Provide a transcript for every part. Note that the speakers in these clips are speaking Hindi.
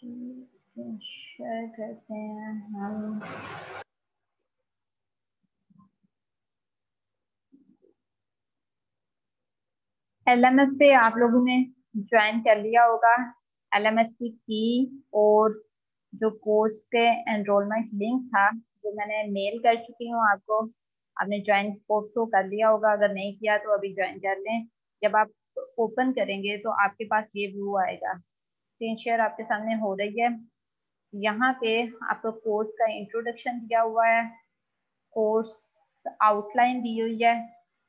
शेयर करते हैं हम। एलएमएस पे आप लोगों ने ज्वाइन कर लिया होगा। एलएमएस की और जो कोर्स के एनरोलमेंट लिंक था जो मैंने मेल कर चुकी हूँ आपको, आपने ज्वाइन कोर्स को कर लिया होगा। अगर नहीं किया तो अभी ज्वाइन कर लें। जब आप ओपन करेंगे तो आपके पास ये व्यू आएगा। स्क्रीन शेयर आपके सामने हो रही है। यहाँ पे आपको कोर्स का इंट्रोडक्शन दिया हुआ है, कोर्स आउटलाइन दी हुई है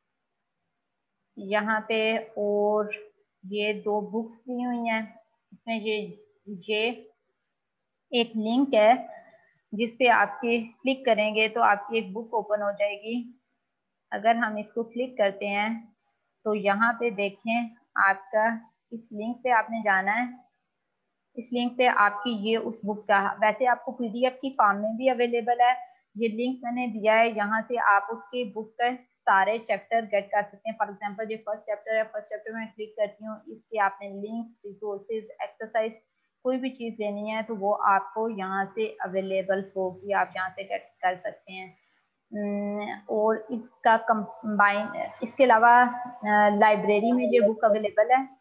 यहाँ पे, और ये 2 बुक्स दी हुई हैं। इसमें ये एक लिंक है जिस पे आपके क्लिक करेंगे तो आपकी एक बुक ओपन हो जाएगी। अगर हम इसको क्लिक करते हैं तो यहाँ पे देखें, आपका इस लिंक पे आपने जाना है। इस लिंक पे आपकी ये उस बुक का, वैसे आपको पीडीएफ की फॉर्म में भी अवेलेबल है। ये लिंक मैंने दिया है, यहाँ से आप उसके बुक का सारे चैप्टर गेट कर सकते हैं। फॉर एग्जांपल ये फर्स्ट चैप्टर है, फर्स्ट चैप्टर में क्लिक करती हूँ, इसके आपने लिंक, रिसोर्सेज, एक्सरसाइज कोई भी चीज़ लेनी है तो वो आपको यहाँ से अवेलेबल होगी, आप यहाँ से गेट कर सकते हैं। और इसका कंबाइन, इसके अलावा लाइब्रेरी में ये बुक अवेलेबल है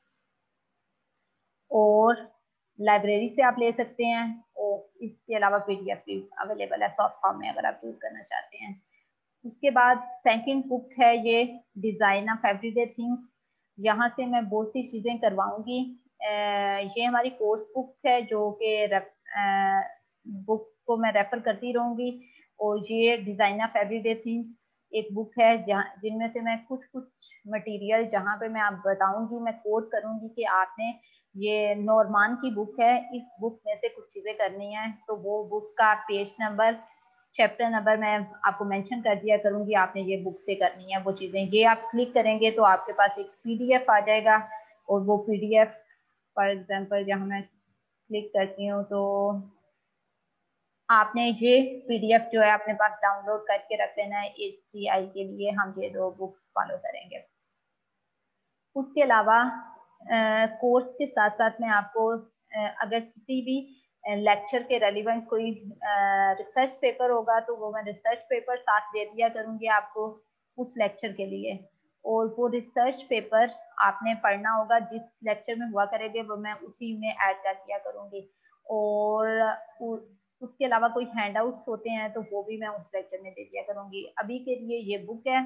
और लाइब्रेरी से आप ले सकते हैं, और इसके अलावा पीडीएफ भी अवेलेबल है सॉफ्ट फॉर्म में अगर आप यूज करना चाहते हैं। उसके बाद सेकंड बुक है ये डिजाइन ऑफ एवरीडे थिंग्स। यहाँ से मैं बहुत सी चीजें करवाऊंगी। ये हमारी कोर्स बुक है जो कि बुक को मैं रेफर करती रहूंगी। और ये डिजाइन ऑफ एवरीडे थिंग्स एक बुक है जहाँ जिनमें से मैं कुछ कुछ मटेरियल जहाँ पे मैं आप बताऊंगी, मैं कोड करूंगी कि आपने, ये नॉर्मान की बुक है, इस बुक में से कुछ चीजें करनी है तो वो बुक का पेज नंबर, चैप्टर नंबर मैं आपको मेंशन कर दिया करूंगी, आपने ये बुक से करनी है वो चीजें। ये आप क्लिक करेंगे तो आपके पास एक पीडीएफ आ जाएगा, और वो पीडीएफ फॉर एग्जांपल जहाँ मैं क्लिक करती हूँ तो आपने ये पीडीएफ जो है अपने पास डाउनलोड करके रख लेना है। HCI के लिए हम ये 2 बुक्स फॉलो करेंगे। उसके अलावा कोर्स के साथ साथ में आपको अगर किसी भी लेक्चर के रेलिवेंट कोई रिसर्च पेपर होगा तो वो मैं रिसर्च पेपर साथ दे दिया करूंगी आपको उस लेक्चर के लिए। और वो रिसर्च पेपर आपने पढ़ना होगा, जिस लेक्चर में हुआ करेंगे वो मैं उसी में ऐड कर दिया करूंगी। और उसके अलावा कोई हैंडआउट्स होते हैं तो वो भी मैं उस लेक्चर में दे दिया करूंगी। अभी के लिए ये बुक है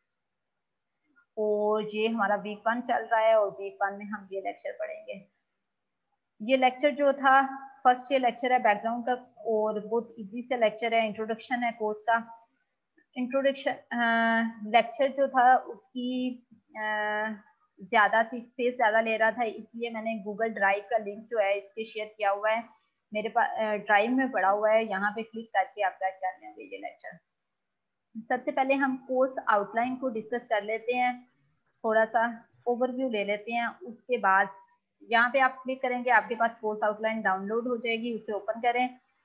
और ये हमारा वीक 1 चल रहा है और वीक 1 में हम ये लेक्चर पढ़ेंगे। ये लेक्चर जो था, फर्स्ट ये लेक्चर है बैकग्राउंड का और बहुत इजी से लेक्चर है, इंट्रोडक्शन है कोर्स का। इंट्रोडक्शन लेक्चर जो था उसकी ज्यादा थी, स्पेस ज्यादा ले रहा था, इसलिए मैंने गूगल ड्राइव का लिंक जो है इसके शेयर किया हुआ है। मेरे पास ड्राइव में पड़ा हुआ है, यहाँ पे क्लिक करके आप गाइड कर लेंगे ये लेक्चर। सबसे पहले हम कोर्स आउटलाइन को डिस्कस कर लेते हैं, थोड़ा सा ओवरव्यू ले लेते हैं। उसके बाद यहाँ पे आप क्लिक करेंगे, आपके पास कोर्स आउटलाइन डाउनलोड हो जाएगी, उसे ओपन करें।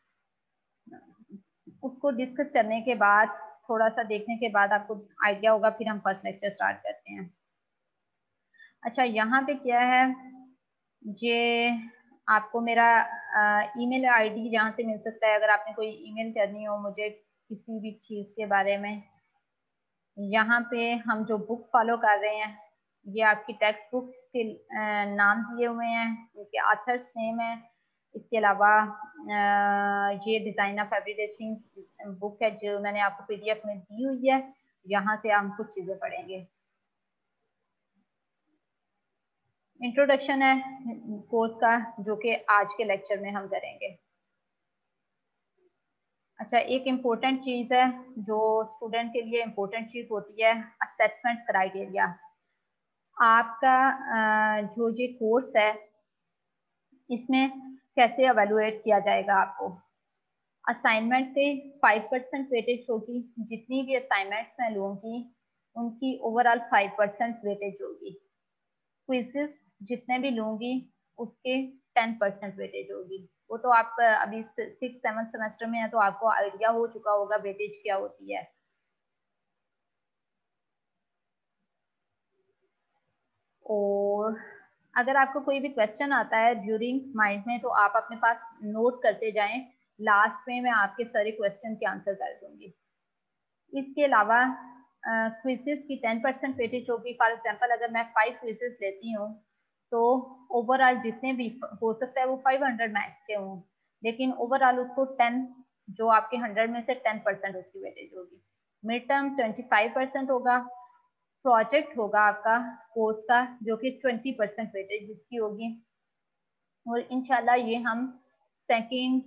उसको डिस्कस करने के बाद, थोड़ा सा देखने के बाद आपको आइडिया होगा, फिर हम फर्स्ट लेक्चर स्टार्ट करते हैं। अच्छा, यहाँ पे क्या है, ये आपको मेरा ईमेल आईडी जहाँ से मिल सकता है अगर आपने कोई ईमेल करनी हो मुझे किसी भी चीज़ के बारे में। यहाँ पे हम जो बुक फॉलो कर रहे हैं ये आपकी टेक्स्ट बुक के नाम दिए हुए हैं, उनके ऑथर्स नेम है। इसके अलावा ये design of everyday things book है जो मैंने आपको पीडीएफ में दी हुई है। यहाँ से हम कुछ चीजें पढ़ेंगे। इंट्रोडक्शन है कोर्स का जो कि आज के लेक्चर में हम करेंगे। अच्छा, एक इम्पोर्टेंट चीज है जो स्टूडेंट के लिए इम्पोर्टेंट चीज होती है, असेसमेंट क्राइटेरिया। आपका जो ये कोर्स है इसमें कैसे एवेलुएट किया जाएगा आपको। असाइनमेंट पे 5% वेटेज होगी, जितनी भी असाइनमेंट्स मैं लूंगी उनकी ओवरऑल 5% वेटेज होगी। क्विज़ेस जितने भी लूंगी उसके 10% वेटेज होगी। वो तो आप अभी 6th-7th सेमेस्टर में है तो आपको आइडिया हो चुका होगा वेटेज क्या होती है। और अगर आपको कोई भी क्वेश्चन आता है ड्यूरिंग माइंड में तो आप अपने पास नोट करते जाएं, लास्ट में मैं आपके सारे क्वेश्चन के आंसर कर दूंगी। इसके अलावा क्विजेस की 10% वेटेज होगी। फॉर एग्जांपल अगर मैं 5 क्विजेस लेती हूँ तो ओवरऑल जितने भी हो सकता है वो 500 मैथ्स के हों, लेकिन ओवरऑल उसको 10 जो आपके 100 में से 10% उसकी वेटेज होगी। मिड टर्म 25% होगा। प्रोजेक्ट होगा आपका कोर्स का जो कि 20% वेटेज जिसकी होगी, और इंशाल्लाह ये हम सेकेंड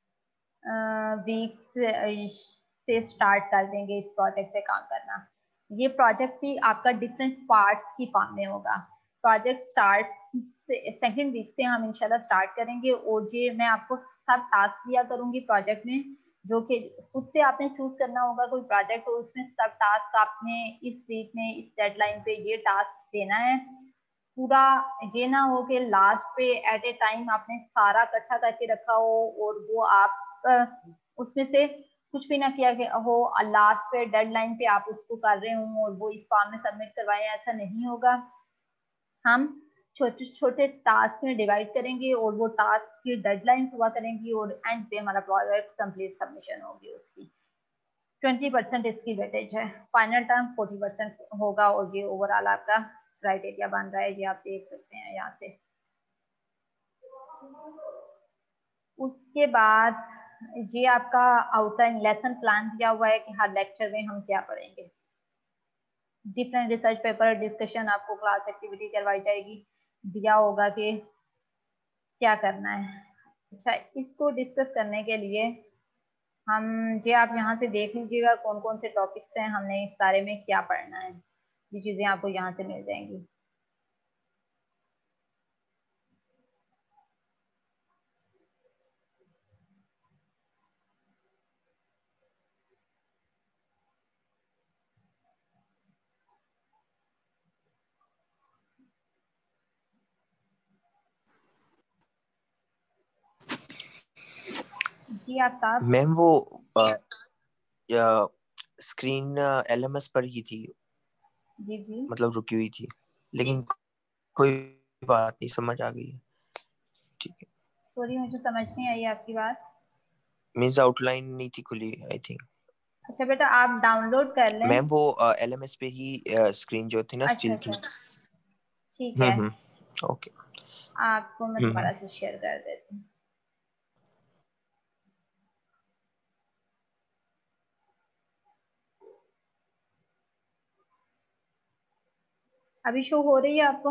वीक से स्टार्ट कर देंगे इस प्रोजेक्ट पे काम करना। ये प्रोजेक्ट भी आपका डिफरेंट पार्ट्स की फॉर्म में होगा। प्रोजेक्ट स्टार्ट से सेकेंड वीक से हम इंशाल्लाह स्टार्ट करेंगे, और ये मैं आपको सब टास्क दिया करूंगी प्रोजेक्ट में, जो कि खुद से आपने चूज करना होगा कोई प्रोजेक्ट, और उसमें सब टास्क आपने इस वीक में इस डेडलाइन पे ये टास्क देना है। पूरा ये ना हो कि लास्ट पे एट ए टाइम आपने सारा इकट्ठा करके रखा हो और वो आप उसमें से कुछ भी ना किया हो, लास्ट पे डेडलाइन पे आप उसको कर रहे हो और वो इस फॉर्म में सबमिट करवाएं, ऐसा नहीं होगा। हम छोटे छोटे टास्क में डिवाइड करेंगे और वो टास्क की डेडलाइन हुआ करेंगी, और एंड पे हमारा प्रोजेक्ट कंप्लीट सबमिशन होगी। उसकी 20% इसकी वेटेज है। फाइनल टर्म 40% होगा, और ये ओवरऑल आपका क्राइटेरिया बन रहा है, ये आप देख सकते हैं यहाँ से। उसके बाद ये आपका आउटलाइन लेसन प्लान दिया हुआ है कि हर लेक्चर में हम क्या पढ़ेंगे। डिफरेंट रिसर्च पेपर डिस्कशन, आपको क्लास एक्टिविटी करवाई जाएगी, दिया होगा कि क्या करना है। अच्छा, इसको डिस्कस करने के लिए हम ये आप यहाँ से देख लीजिएगा कौन कौन से टॉपिक्स हैं, हमने इस सारे में क्या पढ़ना है। ये चीजें आपको यहाँ से मिल जाएंगी। जी आफ्ताब। मैम वो स्क्रीन एलएमएस पर ही थी, जी जी। मतलब रुकी हुई थी, लेकिन कोई बात नहीं, समझ आ गई है। ठीक है। सॉरी मुझे समझ नहीं आई आपकी बात। मींस आउटलाइन नहीं थी खुली, आई थिंक। अच्छा बेटा, आप डाउनलोड कर लें। मैम वो एलएमएस पे ही स्क्रीन जो थी ना अच्छा स्टिल थी। अच्छा, ठीक है। ओके। आपको मैं दोबारा से शेयर कर देती हूँ। अभी शो हो रही है आपको?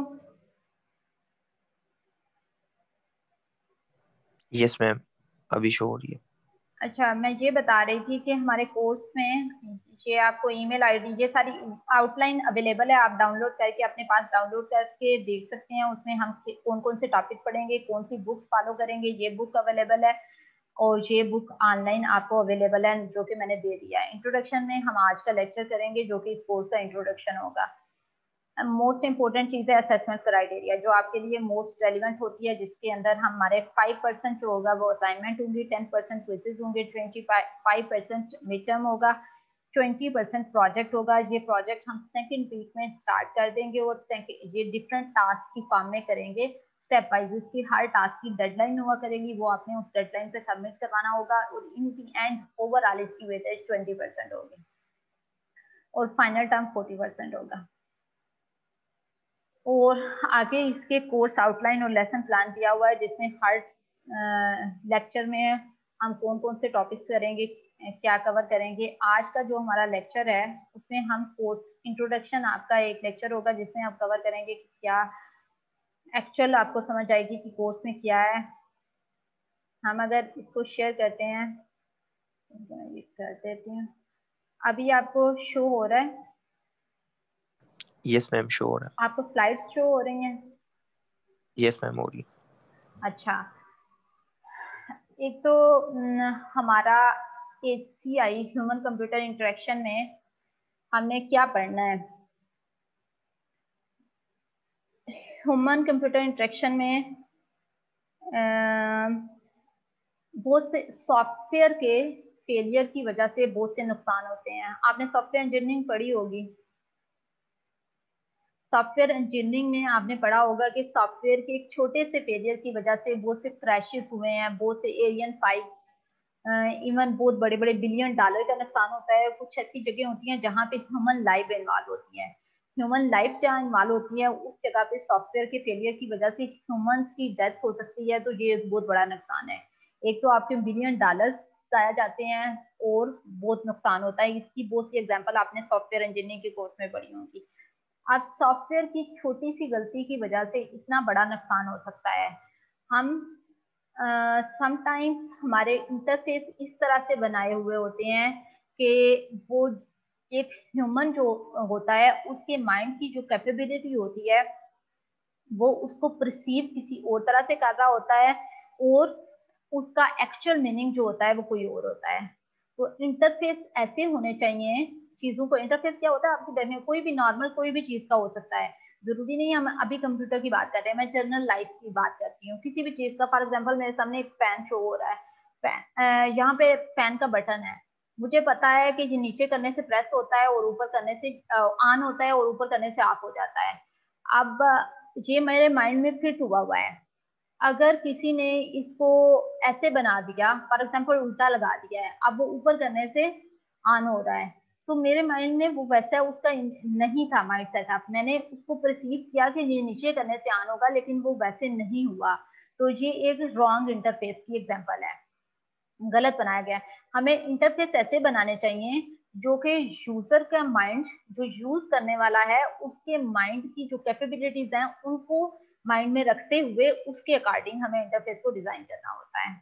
यस मैम, अभी शो हो रही है। अच्छा, मैं ये बता रही थी कि हमारे कोर्स में ये आपको ईमेल आईडी, ये सारी आउटलाइन अवेलेबल है, आप डाउनलोड करके अपने पास डाउनलोड करके देख सकते हैं। उसमें हम कौन कौन से टॉपिक पढ़ेंगे, कौन सी बुक्स फॉलो करेंगे, ये बुक अवेलेबल है, और ये बुक ऑनलाइन आपको अवेलेबल है जो कि मैंने दे दिया है। इंट्रोडक्शन में हम आज का लेक्चर करेंगे जो कि इस कोर्स का इंट्रोडक्शन होगा। मोस्ट इंपॉर्टेंट चीज है असेसमेंट क्राइटेरिया, जो आपके लिए मोस्ट रेलिवेंट होती है, जिसके अंदर हमारे 5% जो होगा वो असाइनमेंट होंगी, 10% क्विजेज होंगे, 25% मिड टर्म होगा, 20% प्रोजेक्ट होगा। ये प्रोजेक्ट हम सेकंड वीक में स्टार्ट कर देंगे, और ये डिफरेंट टास्क की फॉर्म में करेंगे स्टेप वाइज। इसकी हर टास्क की डेडलाइन हुआ करेगी, वो आपने उस डेडलाइन पे सबमिट करवाना होगा, और इन दी एंड ओवरऑल इसकी वेटेज 20% होगी, और फाइनल टर्म 40% होगा। और आगे इसके कोर्स आउटलाइन और लेसन प्लान दिया हुआ है, जिसमें हर लेक्चर में हम कौन कौन से टॉपिक्स करेंगे, क्या कवर करेंगे। आज का जो हमारा लेक्चर है उसमें हम कोर्स इंट्रोडक्शन, आपका एक लेक्चर होगा जिसमें हम कवर करेंगे कि क्या एक्चुअल, आपको समझ आएगी कि कोर्स में क्या है। हम अगर इसको शेयर करते हैं, ये कर देती हूँ, अभी आपको शो हो रहा है? यस मैम, शो हो रहा आपको स्लाइड्स शो हो रही हैं? है। यस मैम, हो रही है। अच्छा, एक तो हमारा HCI ह्यूमन कंप्यूटर इंटरेक्शन में हमने क्या पढ़ना है। ह्यूमन कंप्यूटर इंटरेक्शन में बहुत से सॉफ्टवेयर के फेलियर की वजह से बहुत से नुकसान होते हैं। आपने सॉफ्टवेयर इंजीनियरिंग पढ़ी होगी। सॉफ्टवेयर इंजीनियरिंग में आपने पढ़ा होगा कि सॉफ्टवेयर के एक छोटे से फेलियर की वजह से बहुत से क्रैशेस हुए हैं, बहुत से एरियन 5 इवन बहुत बड़े बड़े $1 बिलियन का नुकसान होता है। कुछ ऐसी जगह होती हैं जहाँ पे ह्यूमन लाइफ इन्वॉल्व होती है, ह्यूमन लाइफ जहाँ इन्वॉल्व होती है उस जगह पे सॉफ्टवेयर के फेलियर की वजह से ह्यूमंस की डेथ हो सकती है। तो ये एक बहुत बड़ा नुकसान है। एक तो आपके $1 बिलियन जाया जाते हैं और बहुत नुकसान होता है। इसकी बहुत सी एग्जांपल आपने सॉफ्टवेयर इंजीनियरिंग के कोर्स में पढ़ी होंगी। अब सॉफ्टवेयर की छोटी सी गलती की वजह से इतना बड़ा नुकसान हो सकता है। हम समटाइम्स हमारे इंटरफेस इस तरह से बनाए हुए होते हैं कि वो एक ह्यूमन जो होता है उसके माइंड की जो कैपेबिलिटी होती है वो उसको परसीव किसी और तरह से कर रहा होता है और उसका एक्चुअल मीनिंग जो होता है वो कोई और होता है। तो इंटरफेस ऐसे होने चाहिए चीजों को। इंटरफेस क्या होता है आपके देख में, कोई भी नॉर्मल कोई भी चीज का हो सकता है, जरूरी नहीं हम अभी कंप्यूटर की बात कर रहे हैं, मैं जनरल लाइफ की बात करती हूँ किसी भी चीज का। फॉर एग्जाम्पल मेरे सामने एक फैन शो हो रहा है, यहाँ पे फैन का बटन है, मुझे पता है कि ये नीचे करने से प्रेस होता है और ऊपर करने से ऑन होता है और ऊपर करने से ऑफ हो जाता है। अब ये मेरे माइंड में फिट हुआ है। अगर किसी ने इसको ऐसे बना दिया, फॉर एग्जाम्पल उल्टा लगा दिया है, अब वो ऊपर करने से ऑन हो रहा है, तो मेरे माइंड में वो वैसा उसका नहीं था माइंड सेटअप। मैंने उसको परसीव किया कि ये नीचे करने से ऑन होगा, लेकिन वो वैसे नहीं हुआ। तो ये एक रॉन्ग इंटरफेस की एग्जाम्पल है, गलत बनाया गया है। हमें इंटरफेस ऐसे बनाने चाहिए जो कि यूजर का माइंड, जो यूज करने वाला है उसके माइंड की जो कैपेबिलिटीज हैं उनको माइंड में रखते हुए उसके अकॉर्डिंग हमें इंटरफेस को डिजाइन करना होता है।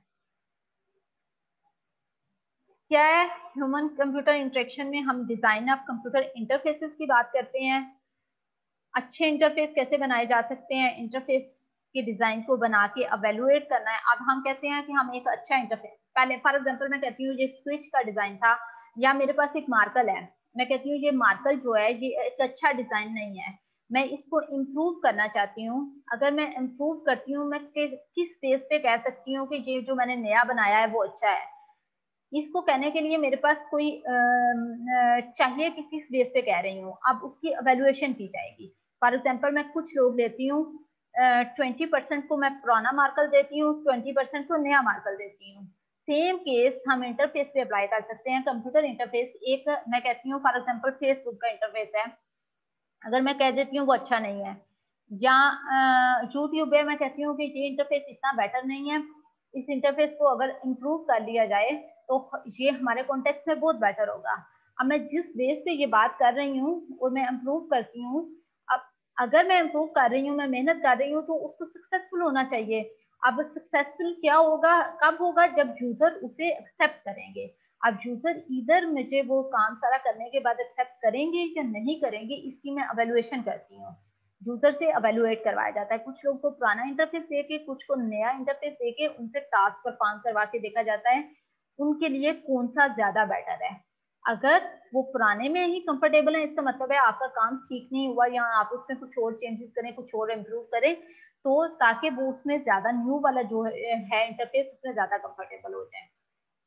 क्या है ह्यूमन कंप्यूटर इंटरेक्शन में हम डिजाइन ऑफ कंप्यूटर इंटरफेसेस की बात करते हैं। अच्छे इंटरफेस कैसे बनाए जा सकते हैं, इंटरफेस के डिजाइन को बना के अवेलुएट करना है। अब हम कहते हैं कि हम एक अच्छा इंटरफेस, पहले फॉर एग्जांपल मैं कहती हूँ ये स्विच का डिजाइन था, या मेरे पास एक मार्कल है, मैं कहती हूँ ये मार्कल जो है ये एक अच्छा डिजाइन नहीं है, मैं इसको इम्प्रूव करना चाहती हूँ। अगर मैं इम्प्रूव करती हूँ, मैं किस बेस पे कह सकती हूँ कि ये जो मैंने नया बनाया है वो अच्छा है। इसको कहने के लिए मेरे पास कोई चाहिए कि किस बेस पे कह रही हूँ, अब उसकी अवेल्युएशन की जाएगी। फॉर एग्जाम्पल मैं कुछ लोग लेती हूँ, 20% को मैं पुराना मार्कल देती हूँ, 20% को नया मार्कल देती हूँ। सेम केस हम इंटरफेस पे अप्लाई कर सकते हैं। कंप्यूटर इंटरफेस एक मैं कहती हूँ फॉर एग्जाम्पल फेसबुक का इंटरफेस है, अगर मैं कह देती हूँ वो अच्छा नहीं है, या यूट्यूब है मैं कहती हूँ कि ये इंटरफेस इतना बेटर नहीं है, इस इंटरफेस को अगर इम्प्रूव कर लिया जाए तो ये हमारे कॉन्टेक्स्ट में बहुत बेटर होगा। अब मैं जिस बेस पे ये बात कर रही हूँ और मैं इम्प्रूव करती हूँ, अब अगर मैं इम्प्रूव कर रही हूँ, मैं मेहनत कर रही हूँ, तो उसको सक्सेसफुल होना चाहिए। अब सक्सेसफुल क्या होगा, कब होगा, जब यूजर उसे एक्सेप्ट करेंगे। अब यूजर इधर मुझे वो काम सारा करने के बाद एक्सेप्ट करेंगे या नहीं करेंगे, इसकी मैं अवेल्युएशन करती हूँ। यूजर से अवेल्युएट करवाया जाता है, कुछ लोग को पुराना इंटरफेस देके, कुछ को नया इंटरफेस देके उनसे टास्क परफॉर्म करवा के देखा जाता है उनके लिए कौन सा ज्यादा बेटर है। अगर वो पुराने में ही कंफर्टेबल है, इसका मतलब है आपका काम ठीक नहीं हुआ या आप उसमें कुछ और चेंजेस करें, कुछ और इम्प्रूव करें, तो ताकि वो उसमें ज्यादा न्यू वाला जो है इंटरफेस उसमें ज्यादा कंफर्टेबल हो जाए।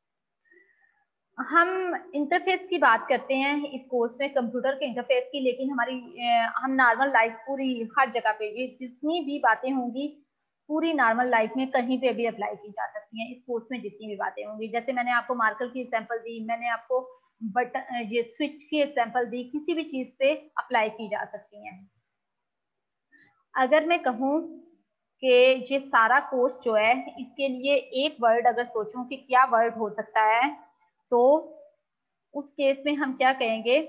हम इंटरफेस की बात करते हैं इस कोर्स में कंप्यूटर के इंटरफेस की, लेकिन हमारी हम नॉर्मल लाइफ पूरी हर जगह पे ये जितनी भी बातें होंगी पूरी नॉर्मल लाइफ में कहीं पे भी अप्लाई की जा सकती हैं। इस कोर्स में जितनी भी बातें होंगी, जैसे मैंने आपको मार्कर की एग्जांपल दी, मैंने आपको बटन ये स्विच की एग्जांपल दी, किसी भी चीज पे अप्लाई की जा सकती हैं। अगर मैं कहूँ कि ये सारा कोर्स जो है इसके लिए एक वर्ड अगर सोचूं कि क्या वर्ड हो सकता है, तो उस केस में हम क्या कहेंगे।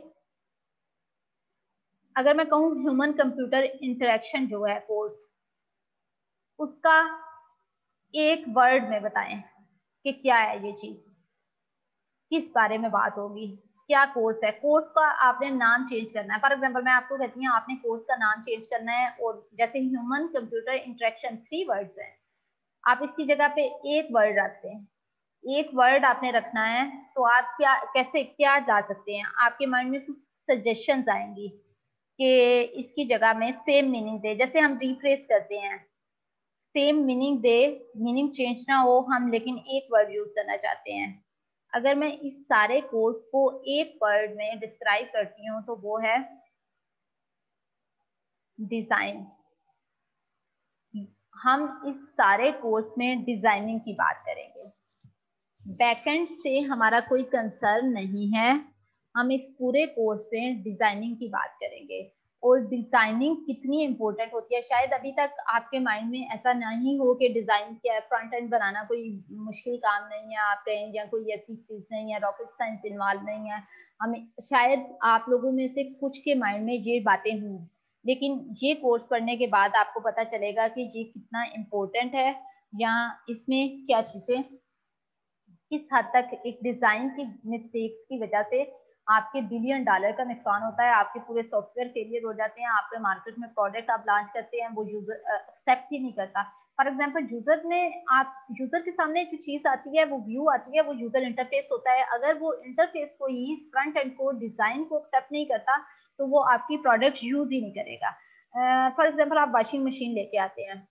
अगर मैं कहूँ ह्यूमन कंप्यूटर इंटरेक्शन जो है कोर्स, उसका एक वर्ड में बताएं कि क्या है ये चीज, किस बारे में बात होगी, क्या कोर्स है। कोर्स का आपने नाम चेंज करना है। फॉर एग्जांपल मैं आपको कहती हूँ आपने कोर्स का नाम चेंज करना है, और जैसे ह्यूमन कंप्यूटर इंटरेक्शन 3 वर्ड्स हैं, आप इसकी जगह पे एक वर्ड रखते हैं, एक वर्ड आपने रखना है, तो आप क्या कैसे क्या ला सकते हैं, आपके माइंड में कुछ सजेशंस आएंगी कि इसकी जगह में सेम मीनिंग दे। जैसे हम रिफ्रेश करते हैं, सेम मीनिंग दे, मीनिंग चेंज ना हो हम, लेकिन एक वर्ड यूज करना चाहते हैं। अगर मैं इस सारे कोर्स को एक वर्ड में डिस्क्राइब करती हूँ तो वो है डिजाइन। हम इस सारे कोर्स में डिजाइनिंग की बात करेंगे। बैकएंड से हमारा कोई कंसर्न नहीं है, हम इस पूरे कोर्स में डिजाइनिंग की बात करेंगे। और डिजाइनिंग कितनी इंपॉर्टेंट होती है, शायद अभी तक आपके माइंड में ऐसा नहीं हो कि डिजाइन क्या है, फ्रंट एंड बनाना कोई मुश्किल काम नहीं है, आप कहें या कोई ऐसी चीज नहीं है, रॉकेट साइंस इन्वॉल्व नहीं है। हमें शायद आप लोगों में से कुछ के माइंड में ये बातें हुई, लेकिन ये कोर्स पढ़ने के बाद आपको पता चलेगा कि ये कितना इम्पोर्टेंट है, या इसमें क्या चीजें किस हद तक एक डिजाइन की मिस्टेक्स की वजह से आपके $1 बिलियन का नुकसान होता है, आपके पूरे सॉफ्टवेयर फेलियर हो जाते हैं, आपके मार्केट में प्रोडक्ट आप लॉन्च करते हैं वो यूजर एक्सेप्ट ही नहीं करता। फॉर एग्जांपल यूजर के सामने जो चीज आती है, वो व्यू आती है, वो यूजर इंटरफेस होता है। अगर वो इंटरफेस को ही, फ्रंट एंड को, डिजाइन को एक्सेप्ट नहीं करता तो वो आपकी प्रोडक्ट यूज ही नहीं करेगा। फॉर एग्जाम्पल आप वॉशिंग मशीन लेके आते हैं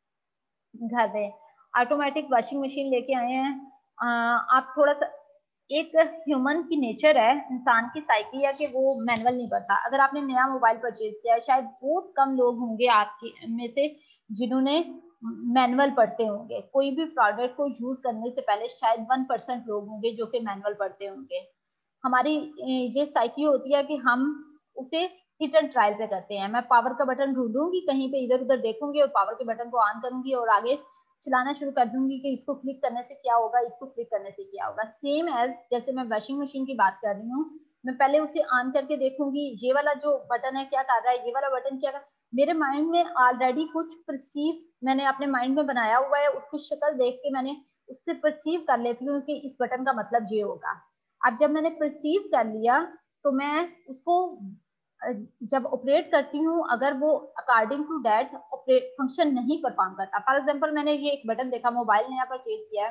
घर में, ऑटोमेटिक वॉशिंग मशीन लेके आए हैं, आप थोड़ा सा, एक ह्यूमन की नेचर है, इंसान की साइकी है कि वो मैनुअल नहीं पढ़ता। अगर आपने नया मोबाइल परचेज किया है, शायद बहुत कम लोग होंगे आपके में से जिन्होंने मैनुअल पढ़ते होंगे। कोई भी प्रोडक्ट को यूज करने से पहले शायद 1% लोग होंगे जो कि मैनुअल पढ़ते होंगे। हमारी ये साइकी होती है कि हम उसे हिट एंड ट्रायल पे करते हैं। मैं पावर का बटन ढूंढूंगी, कहीं पे इधर उधर देखूंगी और पावर के बटन को ऑन करूंगी और आगे चलाना शुरू कर दूंगी कि इसको क्लिक करने से क्या होगा, इसको क्लिक करने से क्या होगा। सेम एज जैसे मैं वॉशिंग मशीन की बात कर रही हूँ, मैं पहले उसे ऑन करके देखूंगी, ये वाला जो बटन है क्या कर रहा है, ये वाला बटन क्या कर, मेरे माइंड में ऑलरेडी कुछ परसीव मैंने अपने माइंड में बनाया हुआ है, उसकी शक्ल देख के मैंने उससे परसीव कर लेती हूँ कि इस बटन का मतलब ये होगा। अब जब मैंने परसीव कर लिया तो मैं उसको जब ऑपरेट करती हूँ, अगर वो अकॉर्डिंग टू दैट फंक्शन नहीं परफॉर्म करता। फॉर एग्जांपल मैंने ये एक बटन देखा, मोबाइल नया परचेज किया है,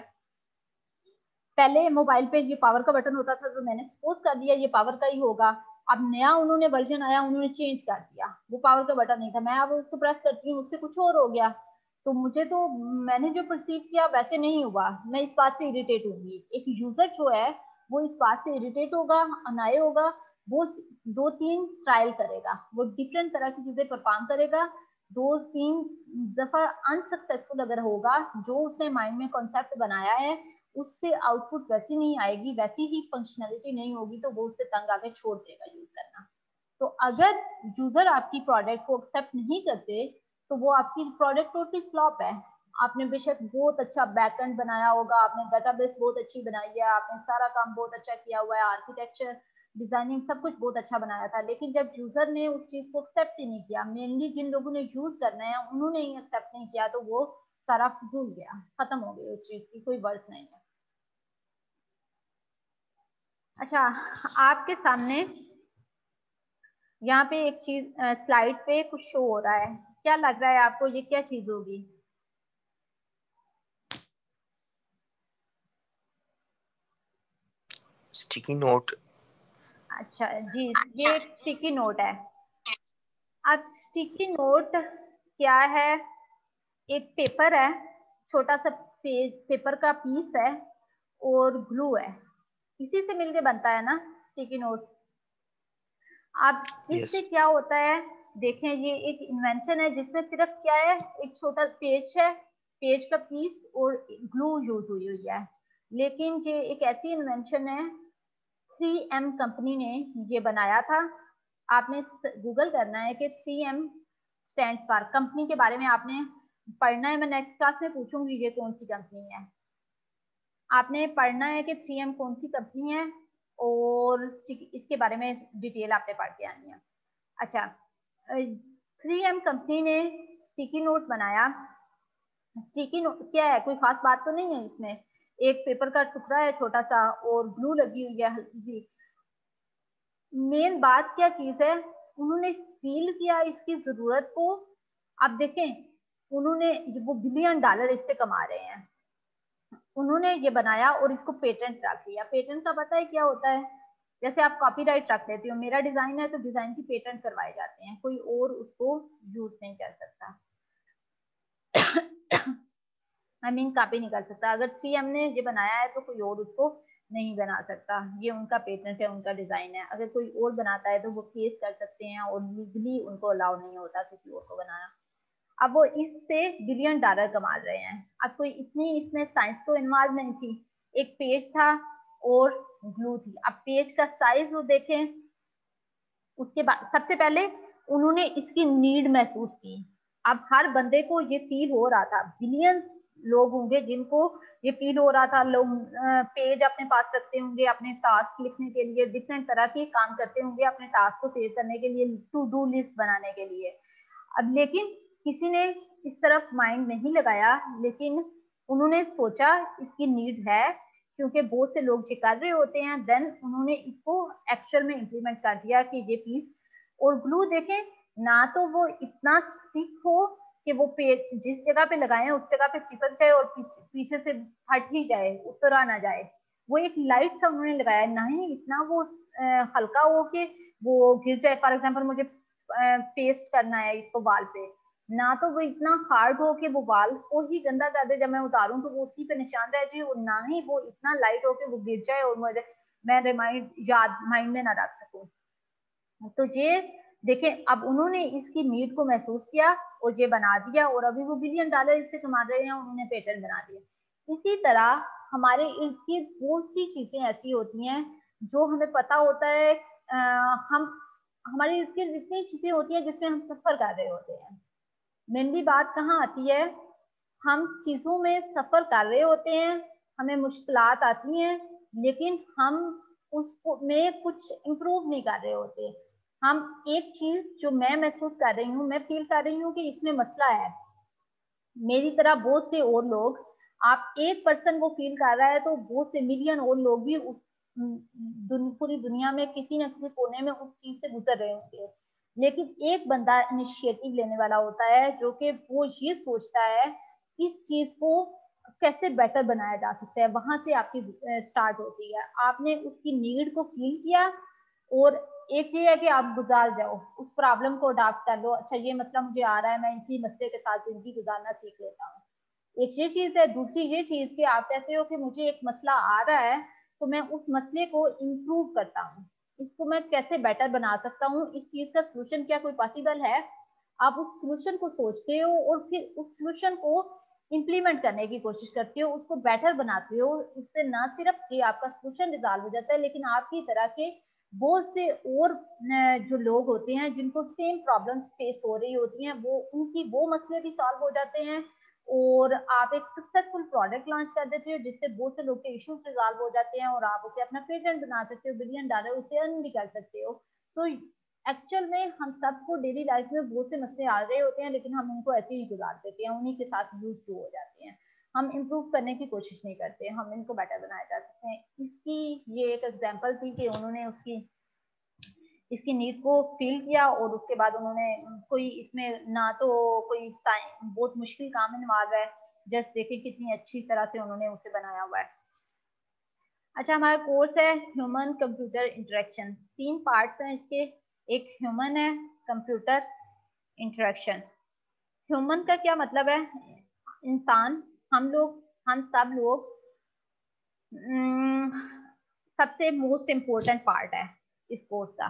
पहले मोबाइल पे ये पावर का बटन होता था तो मैंने सपोज कर दिया ये पावर का ही होगा। अब नया उन्होंने वर्जन आया, उन्होंने चेंज कर दिया, वो पावर का बटन नहीं था, मैं अब उसको प्रेस करती हूँ, उससे कुछ और हो गया। तो मुझे तो, मैंने जो परसीव किया वैसे नहीं हुआ, मैं इस बात से इरिटेट होंगी। एक यूजर जो है वो इस बात से इरिटेट होगा, अनाय होगा, वो 2-3 ट्रायल करेगा, वो डिफरेंट तरह की चीजें परफॉर्म करेगा, 2-3 दफा अनसक्सेसफुल अगर होगा, जो उसने माइंड में कॉन्सेप्ट बनाया है उससे आउटपुट वैसी नहीं आएगी, वैसी ही फंक्शनलिटी नहीं होगी, तो वो उससे तंग आके छोड़ देगा यूज करना। तो अगर यूजर आपकी प्रोडक्ट को एक्सेप्ट नहीं करते तो वो आपकी प्रोडक्ट टोटली फ्लॉप है। आपने बेशक बहुत अच्छा बैकएंड बनाया होगा, आपने डेटाबेस बहुत अच्छी बनाई है, आपने सारा काम बहुत अच्छा किया हुआ है, आर्किटेक्चर डिजाइनिंग सब कुछ बहुत अच्छा बनाया था, लेकिन जब यूजर ने उस चीज को एक्सेप्ट ही नहीं किया, मेनली जिन लोगों ने यूज करना है उन्होंने ही एक्सेप्ट नहीं किया, तो वो सारा फजूल गया, खत्म हो गई, उस चीज की कोई वर्थ नहीं है। अच्छा, आपके सामने यहाँ पे एक चीज स्लाइड पे कुछ शो हो रहा है, क्या लग रहा है आपको, ये क्या चीज होगी? Sticky note. अच्छा जी, ये एक स्टिकी नोट है। अब स्टिकी नोट क्या है? एक पेपर है, छोटा सा पेपर का पीस है और ग्लू है, इसी से मिलके बनता है ना स्टिकी नोट। अब यस। इससे क्या होता है, देखें, ये एक इन्वेंशन है जिसमें सिर्फ क्या है, एक छोटा पेज है, पेज का पीस और ग्लू यूज हुई हुई है। लेकिन ये एक ऐसी इन्वेंशन है, 3M कंपनी ने ये बनाया था। आपने गूगल करना है कि 3M स्टैंड फॉर, कंपनी के बारे में आपने पढ़ना है, मैं नेक्स्ट क्लास में पूछूंगी ये कौन सी कंपनी है। आपने पढ़ना है कि 3M कौन सी कंपनी है और इसके बारे में डिटेल आपने पढ़ के आनी है। अच्छा, 3M कंपनी ने स्टिकी नोट बनाया। स्टिकी नोट क्या है, कोई खास बात तो नहीं है इसमें, एक पेपर का टुकड़ा है छोटा सा और ग्लू लगी हुई है हल्की सी। मेन बात क्या चीज है, उन्होंने फील किया इसकी जरूरत को। आप देखें, उन्होंने वो $1 बिलियन इससे कमा रहे हैं, उन्होंने ये बनाया और इसको पेटेंट रख लिया। पेटेंट का पता है क्या होता है? जैसे आप कॉपीराइट रख लेते हो, मेरा डिजाइन है तो डिजाइन की पेटेंट करवाए जाते हैं, कोई और उसको यूज नहीं कर सकता, आई मीन कॉपी नहीं कर सकता। अगर 3M ने ये बनाया है तो कोई और उसको नहीं बना सकता, ये उनका पेटेंट है, उनका डिजाइन है। अगर कोई और बनाता है तो वो केस कर सकते हैं और लीगली उनको अलाउ नहीं होता किसी और को बनाना। अब वो इससे $1 बिलियन कमा रहे हैं। अब कोई इतनी इसमें साइंस तो इन्वॉल्व नहीं थी, एक पेज था और ग्लू थी। अब पेज का साइज वो देखें, उसके बाद सबसे पहले उन्होंने इसकी नीड महसूस की। अब हर बंदे को ये फील हो रहा था, बिलियन लोग होंगे जिनको ये फील हो रहा था, लोग पेज अपने पास रखते होंगे अपने टास्क लिखने के लिए, डिफरेंट तरह के काम करते होंगे अपने टास्क को सेव करने के लिए, टू डू लिस्ट बनाने के लिए। अब लेकिन किसी ने इस तरफ माइंड नहीं लगाया, लेकिन उन्होंने सोचा इसकी नीड है क्योंकि बहुत से लोग ये कर रहे होते हैं। देन उन्होंने इसको एक्चुअल में इम्प्लीमेंट कर दिया कि ये पीस। और ग्लू देखें ना, तो वो इतना स्टिक हो कि वो पेज जिस जगह पे लगाए उस जगह पे चिपक जाए और पीछे से हट ही जाए, उतरा ना जाए। वो एक लाइट सा उन्होंने लगाया, ना ही इतना वो हल्का हो कि वो गिर जाए। फॉर एग्जाम्पल मुझे पेस्ट करना है इसको वाल पे, ना तो वो इतना हार्ड हो कि वो वाल को ही गंदा कर दे, जब मैं उतारूं तो वो उसी पे निशान रह जाए, और ना ही वो इतना लाइट हो कि वो गिर जाए और मुझे मैं रिमाइंड याद माइंड में ना रख सकूं। तो ये देखें, अब उन्होंने इसकी नीड को महसूस किया और ये बना दिया, और अभी वो $1 बिलियन इससे कमा रहे हैं, उन्होंने पेटेंट बना दिया। इसी तरह हमारे इर्द गिर्द बहुत सी चीजें ऐसी होती हैं जो हमें पता होता है, हम हमारे इर्द गिर्द इतनी चीजें होती हैं जिसमें हम सफर कर रहे होते हैं। मेनली बात कहाँ आती है, हम चीजों में सफर कर रहे होते हैं, हमें मुश्किलात आती हैं, लेकिन हम उसको में कुछ इम्प्रूव नहीं कर रहे होते। हम एक चीज जो मैं महसूस कर रही हूँ, मैं फील कर रही हूँ कि इसमें मसला है, मेरी तरह बहुत से और लोग, आप एक पर्सन वो फील कर रहा है तो बहुत से मिलियन और लोग भी उस पूरी दुनिया में किसी न किसी कोने में उस चीज से गुजर रहे होंगे। लेकिन एक बंदा इनिशिएटिव लेने वाला होता है जो कि वो ये सोचता है इस चीज को कैसे बेटर बनाया जा सकता है, वहां से आपकी स्टार्ट होती है। आपने उसकी नीड को फील किया, और एक ये है कि आप गुजार जाओ, उस प्रॉब्लम को अडॉप्ट कर लो। अच्छा ये मसला मुझे आ रहा है, मैं इसी मसले के साथ जिंदगी गुजारना सीख लेता हूँ। एक ये चीज है। दूसरी ये चीज कि आप कहते हो कि मुझे एक मसला आ रहा है तो मैं उस मसले को इम्प्रूव करता हूँ, इसको मैं कैसे बेटर बना सकता हूँ, इस चीज का सोल्यूशन क्या कोई पॉसिबल है। आप उस सोल्यूशन को सोचते हो और फिर उस सोल्यूशन को इम्प्लीमेंट करने की कोशिश करते हो, उसको बेटर बनाते हो। उससे ना सिर्फ कि आपका सोल्यूशन रिजॉल्व हो जाता है, लेकिन आपकी तरह के बहुत से और जो लोग होते हैं जिनको सेम प्रॉब्लम्स फेस हो रही होती हैं, वो उनकी वो मसले भी सॉल्व हो जाते हैं, और आप एक सक्सेसफुल प्रोडक्ट लॉन्च कर देते हो जिससे बहुत से लोग के इश्यूज रिजॉल्व हो जाते हैं, और आप उसे अपना पेटेंट बना सकते हो, $1 बिलियन उसे अर्न भी कर सकते हो। तो एक्चुअल में हम सबको डेली लाइफ में बहुत से मसले आ रहे होते हैं, लेकिन हम उनको ऐसे ही गुजार देते हैं, उन्हीं के साथ यूज टू हो जाते हैं। हम इम्प्रूव करने की कोशिश नहीं करते, हम इनको बेटर बनाया जा सकते हैं। इसकी ये एक एग्जांपल थी कि उन्होंने इसकी नीड को फील किया, और उसके बाद उन्होंने कोई इसमें ना तो कोई बहुत मुश्किल काम इन्वॉल्व है, जस्ट देखिए कितनी अच्छी तरह से उन्होंने उसे बनाया हुआ है। अच्छा, हमारा कोर्स है ह्यूमन कंप्यूटर इंटरेक्शन। 3 पार्ट्स हैं इसके। एक ह्यूमन है, कंप्यूटर, इंटरेक्शन। ह्यूमन का क्या मतलब है, इंसान, हम सब लोग सबसे मोस्ट इम्पोर्टेंट पार्ट है इस कोर्स का।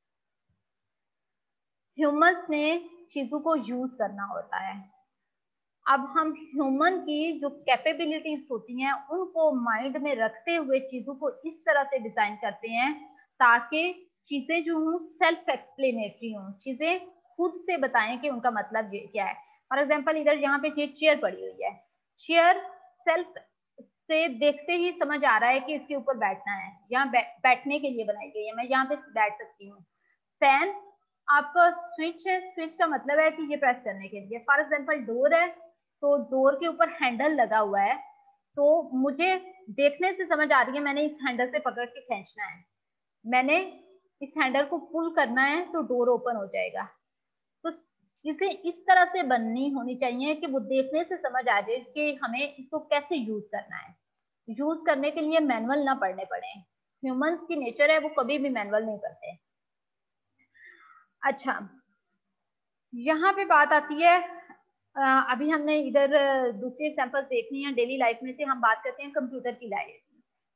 ह्यूमंस ने चीजों को यूज करना होता है। अब हम ह्यूमन की जो कैपेबिलिटीज होती हैं उनको माइंड में रखते हुए चीजों को इस तरह से डिजाइन करते हैं ताकि चीजें जो हों सेल्फ एक्सप्लेनेटरी हों, चीजें खुद से बताएं कि उनका मतलब ये क्या है। फॉर एग्जाम्पल इधर यहाँ पे ये चेयर पड़ी हुई है, चेयर सेल्फ से देखते ही समझ आ रहा है कि इसके ऊपर बैठना है, यहाँ बैठने के लिए बनाई गई है, मैं यहाँ पे बैठ सकती हूँ। फैन आपका स्विच है, स्विच का मतलब है कि ये प्रेस करने के लिए। फॉर एग्जाम्पल डोर है, तो डोर के ऊपर हैंडल लगा हुआ है, तो मुझे देखने से समझ आ रही है मैंने इस हैंडल से पकड़ के खींचना है, मैंने इस हैंडल को पुल करना है तो डोर ओपन हो जाएगा। तो चीजें इस तरह से बननी होनी चाहिए कि वो देखने से समझ आ जाए कि हमें इसको कैसे यूज करना है। यूज करने के लिए मैनुअल ना पढ़ने पड़े। ह्यूमंस की नेचर है वो कभी भी मैनुअल नहीं पढ़ते। अच्छा, यहाँ पे बात आती है, अभी हमने इधर दूसरी एग्जांपल देखनी है डेली लाइफ में से। हम बात करते हैं कंप्यूटर की लाइफ।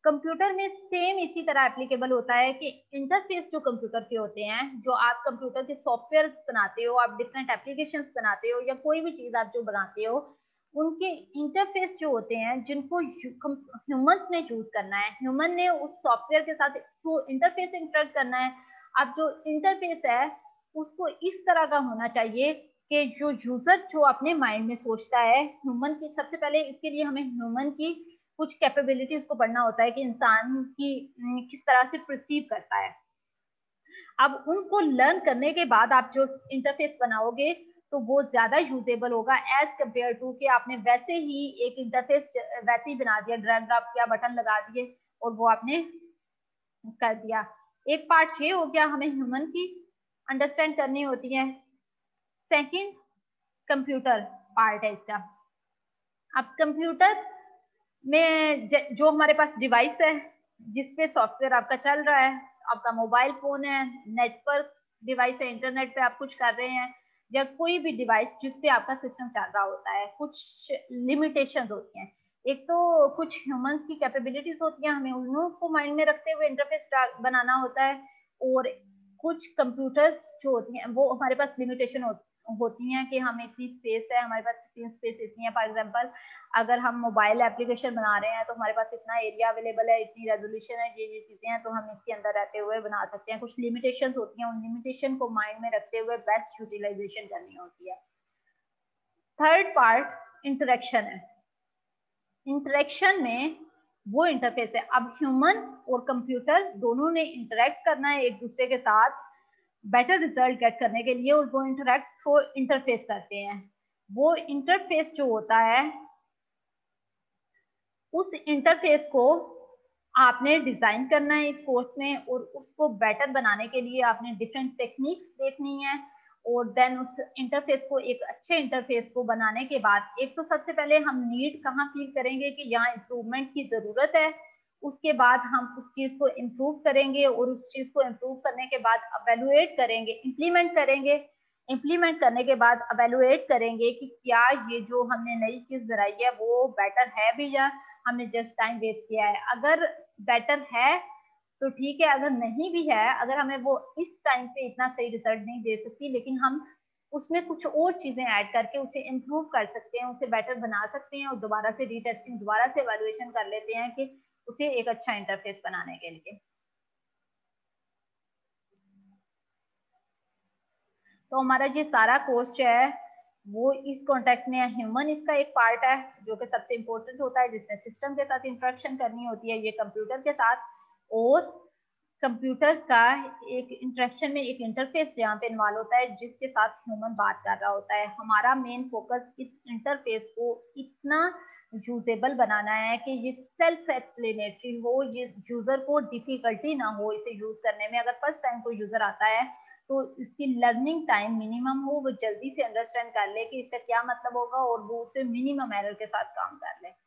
कंप्यूटर में सेम इसी तरह एप्लीकेबल होता है कि इंटरफेस जो कंप्यूटर के होते हैं, जो आप कंप्यूटर के सॉफ्टवेयर बनाते हो, आप डिफरेंट एप्लीकेशंस बनाते हो या कोई भी चीज आप जो बनाते हो, उनके इंटरफेस जो होते हैं जिनको ह्यूमंस ने चूज करना है, ह्यूमन ने उस सॉफ्टवेयर के साथ थ्रू इंटरफेस इंटरेक्ट करना है। अब जो इंटरफेस है उसको इस तरह का होना चाहिए कि जो यूजर जो अपने माइंड में सोचता है, ह्यूमन की सबसे पहले इसके लिए हमें ह्यूमन की कुछ कैपेबिलिटीज को पढ़ना होता है कि इंसान की किस तरह से परसीव करता है। अब उनको लर्न करने के बाद आप जो इंटरफेस बनाओगे तो वो ज्यादा यूजेबल होगा एज कम्पेयर टू कि आपने वैसे ही एक इंटरफेस वैसे ही बना दिया, ड्रैग ड्रॉप किया, बटन लगा दिए और वो आपने कर दिया। एक पार्ट ये हो गया, हमें ह्यूमन की अंडरस्टैंड करनी होती है। सेकंड कंप्यूटर पार्ट है इसका। अब कंप्यूटर में जो हमारे पास डिवाइस है जिसपे सॉफ्टवेयर आपका चल रहा है, आपका मोबाइल फोन है, नेटवर्क डिवाइस है, इंटरनेट पे आप कुछ कर रहे हैं, या कोई भी डिवाइस जिसपे आपका सिस्टम चल रहा होता है, कुछ लिमिटेशंस होती हैं। एक तो कुछ ह्यूमंस की कैपेबिलिटीज होती हैं, हमें उनको माइंड में रखते हुए इंटरफेस बनाना होता है, और कुछ कंप्यूटर्स जो होती हैं वो हमारे पास लिमिटेशन होती हैं कि हमें इतनी स्पेस है, हमारे पास इतनी स्पेस इतनी है। फॉर एग्जांपल अगर हम मोबाइल एप्लीकेशन बना रहे हैं तो हमारे पास इतना एरिया अवेलेबल है, इतनी रेजोल्यूशन है, ये चीजें हैं, तो हम इसके अंदर रहते हुए बना सकते हैं। कुछ लिमिटेशन होती हैं, उन लिमिटेशन को माइंड में रखते हुए बेस्ट यूटिलाइजेशन करनी होती है। थर्ड पार्ट इंटरेक्शन है। इंटरेक्शन में वो इंटरफेस है, अब ह्यूमन और कंप्यूटर दोनों ने इंटरेक्ट करना है एक दूसरे के साथ बेटर रिजल्ट गेट करने के लिए, और वो इंटरेक्ट थ्रू इंटरफेस करते हैं। वो इंटरफेस जो होता है, उस इंटरफेस को आपने डिजाइन करना है इस कोर्स में, और उसको बेटर बनाने के लिए आपने डिफरेंट टेक्निक्स देखनी है। और देन उस इंटरफेस को, एक अच्छे इंटरफेस को बनाने के बाद, एक तो सबसे पहले हम नीड कहाँ फील करेंगे कि यहाँ इम्प्रूवमेंट की जरूरत है, उसके बाद हम उस चीज को इम्प्रूव करेंगे, और उस चीज को इम्प्रूव करने के बाद अवेलुएट करेंगे, इम्प्लीमेंट करेंगे। इम्प्लीमेंट करने के बाद अवेलुएट करेंगे कि क्या ये जो हमने नई चीज बनाई है वो बेटर है भी, या हमने जस्ट टाइम वेस्ट किया है। अगर बेटर है तो ठीक है, अगर नहीं भी है, अगर हमें वो इस टाइम पे इतना सही रिजल्ट नहीं दे सकती, लेकिन हम उसमें कुछ और चीजें ऐड करके उसे इम्प्रूव कर सकते हैं, उसे बेटर बना सकते हैं, और दोबारा से रीटेस्टिंग, दोबारा से एवेल्युएशन कर लेते हैं कि उसे एक अच्छा इंटरफेस बनाने के लिए। तो हमारा ये सारा कोर्स जो है वो इस कॉन्टेक्स्ट में, ह्यूमन इसका एक पार्ट है जो कि सबसे इंपॉर्टेंट होता है, जिसने सिस्टम के साथ इंटरेक्शन करनी होती है, ये कंप्यूटर के साथ, और कंप्यूटर का एक इंटरेक्शन में एक इंटरफेस जहाँ पे इन्वॉल्व होता है जिसके साथ ह्यूमन बात कर रहा होता है। हमारा मेन फोकस इस इंटरफेस को इतना यूजेबल बनाना है कि ये सेल्फ एक्सप्लेनेटरी हो, ये यूजर को डिफिकल्टी ना हो इसे यूज करने में। अगर फर्स्ट टाइम कोई यूजर आता है तो इसकी लर्निंग टाइम मिनिमम हो, वो जल्दी से अंडरस्टैंड कर ले कि इसका क्या मतलब होगा, और वो उसे मिनिमम एरर के साथ काम कर ले।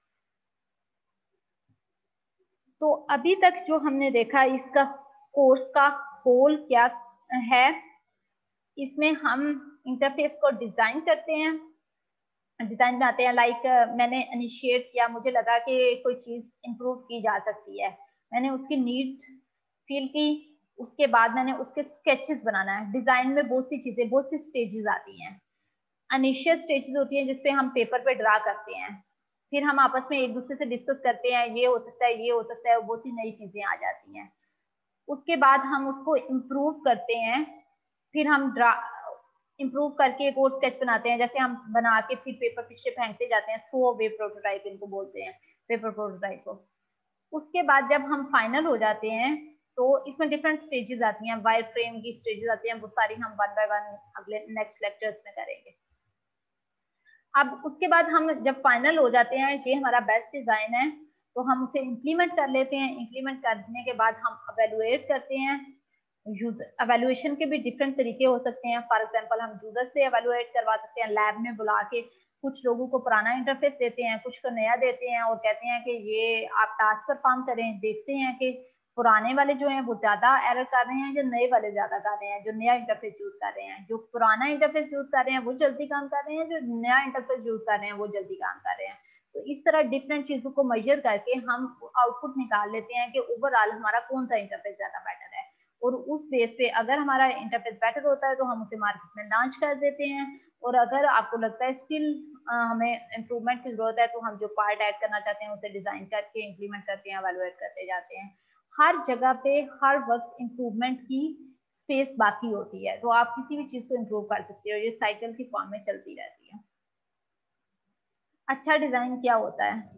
तो अभी तक जो हमने देखा, इसका कोर्स का गोल क्या है, इसमें हम इंटरफेस को डिजाइन करते हैं, डिजाइन में आते हैं। लाइक मैंने इनिशिएट किया, मुझे लगा कि कोई चीज इंप्रूव की जा सकती है, मैंने उसकी नीड फील की, उसके बाद मैंने उसके स्केचेस बनाना है। डिजाइन में बहुत सी चीजें, बहुत सी स्टेजेस आती हैं। इनिशियल स्टेजेस होती हैं जिसपे हम पेपर पे ड्रा करते हैं, फिर हम आपस में एक दूसरे से डिस्कस करते हैं, ये हो सकता है, ये हो सकता है, बहुत सी नई चीजें आ जाती हैं। उसके बाद हम उसको इम्प्रूव करते हैं, फिर हम इम्प्रूव करके एक और स्केच बनाते हैं, जैसे हम बना के फिर पेपर पीछे फेंकते जाते हैं, थ्रो अवे प्रोटोटाइप इनको बोलते हैं, पेपर प्रोटोटाइप को। उसके बाद जब हम फाइनल हो जाते हैं तो इसमें डिफरेंट स्टेजेस आती हैं, वायर फ्रेम की स्टेजेस आती हैं, वो सारी हम वन बाय वन अगले नेक्स्ट लेक्चर्स में करेंगे। अब उसके बाद हम जब फाइनल हो जाते हैं, ये हमारा बेस्ट डिजाइन है, तो हम उसे इम्प्लीमेंट कर लेते हैं। इम्प्लीमेंट करने के बाद हम अवेलुएट करते हैं। यूजर अवेलुएशन के भी डिफरेंट तरीके हो सकते हैं। फॉर एग्जांपल हम यूजर से अवेलुएट करवा सकते हैं, लैब में बुला के कुछ लोगों को पुराना इंटरफेस देते हैं, कुछ को नया देते हैं, और कहते हैं कि ये आप टास्क परफॉर्म करें, देखते हैं कि पुराने वाले जो हैं वो ज्यादा एरर कर रहे हैं या नए वाले ज्यादा कर रहे हैं, जो नया इंटरफेस यूज कर रहे हैं। जो पुराना इंटरफेस यूज कर रहे हैं वो जल्दी काम कर रहे हैं, जो नया इंटरफेस यूज कर रहे हैं वो जल्दी काम कर रहे हैं। तो इस तरह डिफरेंट चीजों को मेजर करके हम आउटपुट निकाल लेते हैं कि ओवरऑल हमारा कौन सा इंटरफेस ज्यादा बेटर है, और उस बेस पे अगर हमारा इंटरफेस बेटर होता है तो हम उसे मार्केट में लॉन्च कर देते हैं, और अगर आपको लगता है स्टिल हमें इम्प्रूवमेंट की जरूरत है तो हम जो पार्ट ऐड करना चाहते हैं उसे डिजाइन करके इम्प्लीमेंट करते हैं, एवेलुएट करते जाते हैं। हर जगह पे हर वक्त इम्प्रूवमेंट की स्पेस बाकी होती है, तो आप किसी भी चीज को इम्प्रूव कर सकते हो, ये साइकिल की फॉर्म में चलती रहती है। अच्छा डिजाइन क्या होता है?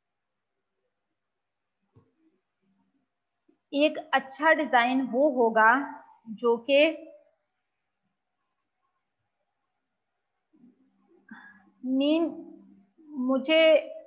एक अच्छा डिजाइन वो होगा जो कि मुझे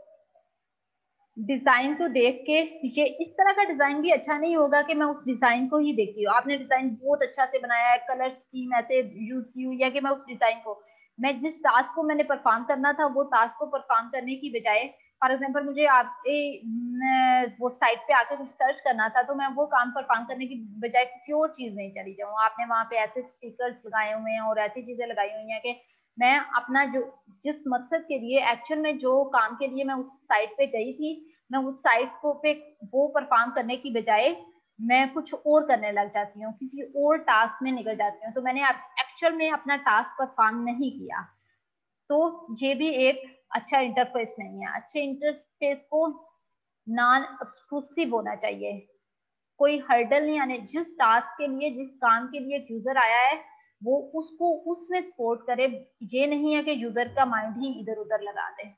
डिजाइन को देख के, ये इस तरह का डिजाइन भी अच्छा नहीं होगा कि मैं उस डिजाइन को ही देखती हूँ, आपने डिजाइन बहुत अच्छा से बनाया है, कलर स्कीम ऐसे यूज की हुई है कि मैं उस डिजाइन को, मैं जिस टास्क को मैंने परफॉर्म करना था वो टास्क को परफॉर्म करने की बजाय, फॉर एग्जाम्पल मुझे आप वो साइट पे आके कुछ सर्च करना था, तो मैं वो काम परफॉर्म करने की बजाय किसी और चीज में चली जाऊँ। आपने वहां पे ऐसे स्टिकर्स लगाए हुए हैं और ऐसी चीजें लगाई हुई हैं कि मैं अपना जो जिस मकसद के लिए एक्चुअल में जो काम के लिए मैं उस साइट पे गई थी, मैं उस साइट को पे वो परफॉर्म करने की बजाय मैं कुछ और करने लग जाती हूँ, किसी और टास्क में निकल जाती हूँ, तो मैंने एक्चुअल में अपना टास्क परफॉर्म नहीं किया। तो ये भी एक अच्छा इंटरफेस नहीं है। अच्छे इंटरफेस को नॉन ऑब्स्ट्रूसिव होना चाहिए, कोई हर्डल नहीं आने, जिस टास्क के लिए जिस काम के लिए यूजर आया है वो उसको उसमें सपोर्ट करे, ये नहीं है कि यूजर का माइंड ही इधर उधर लगा दे।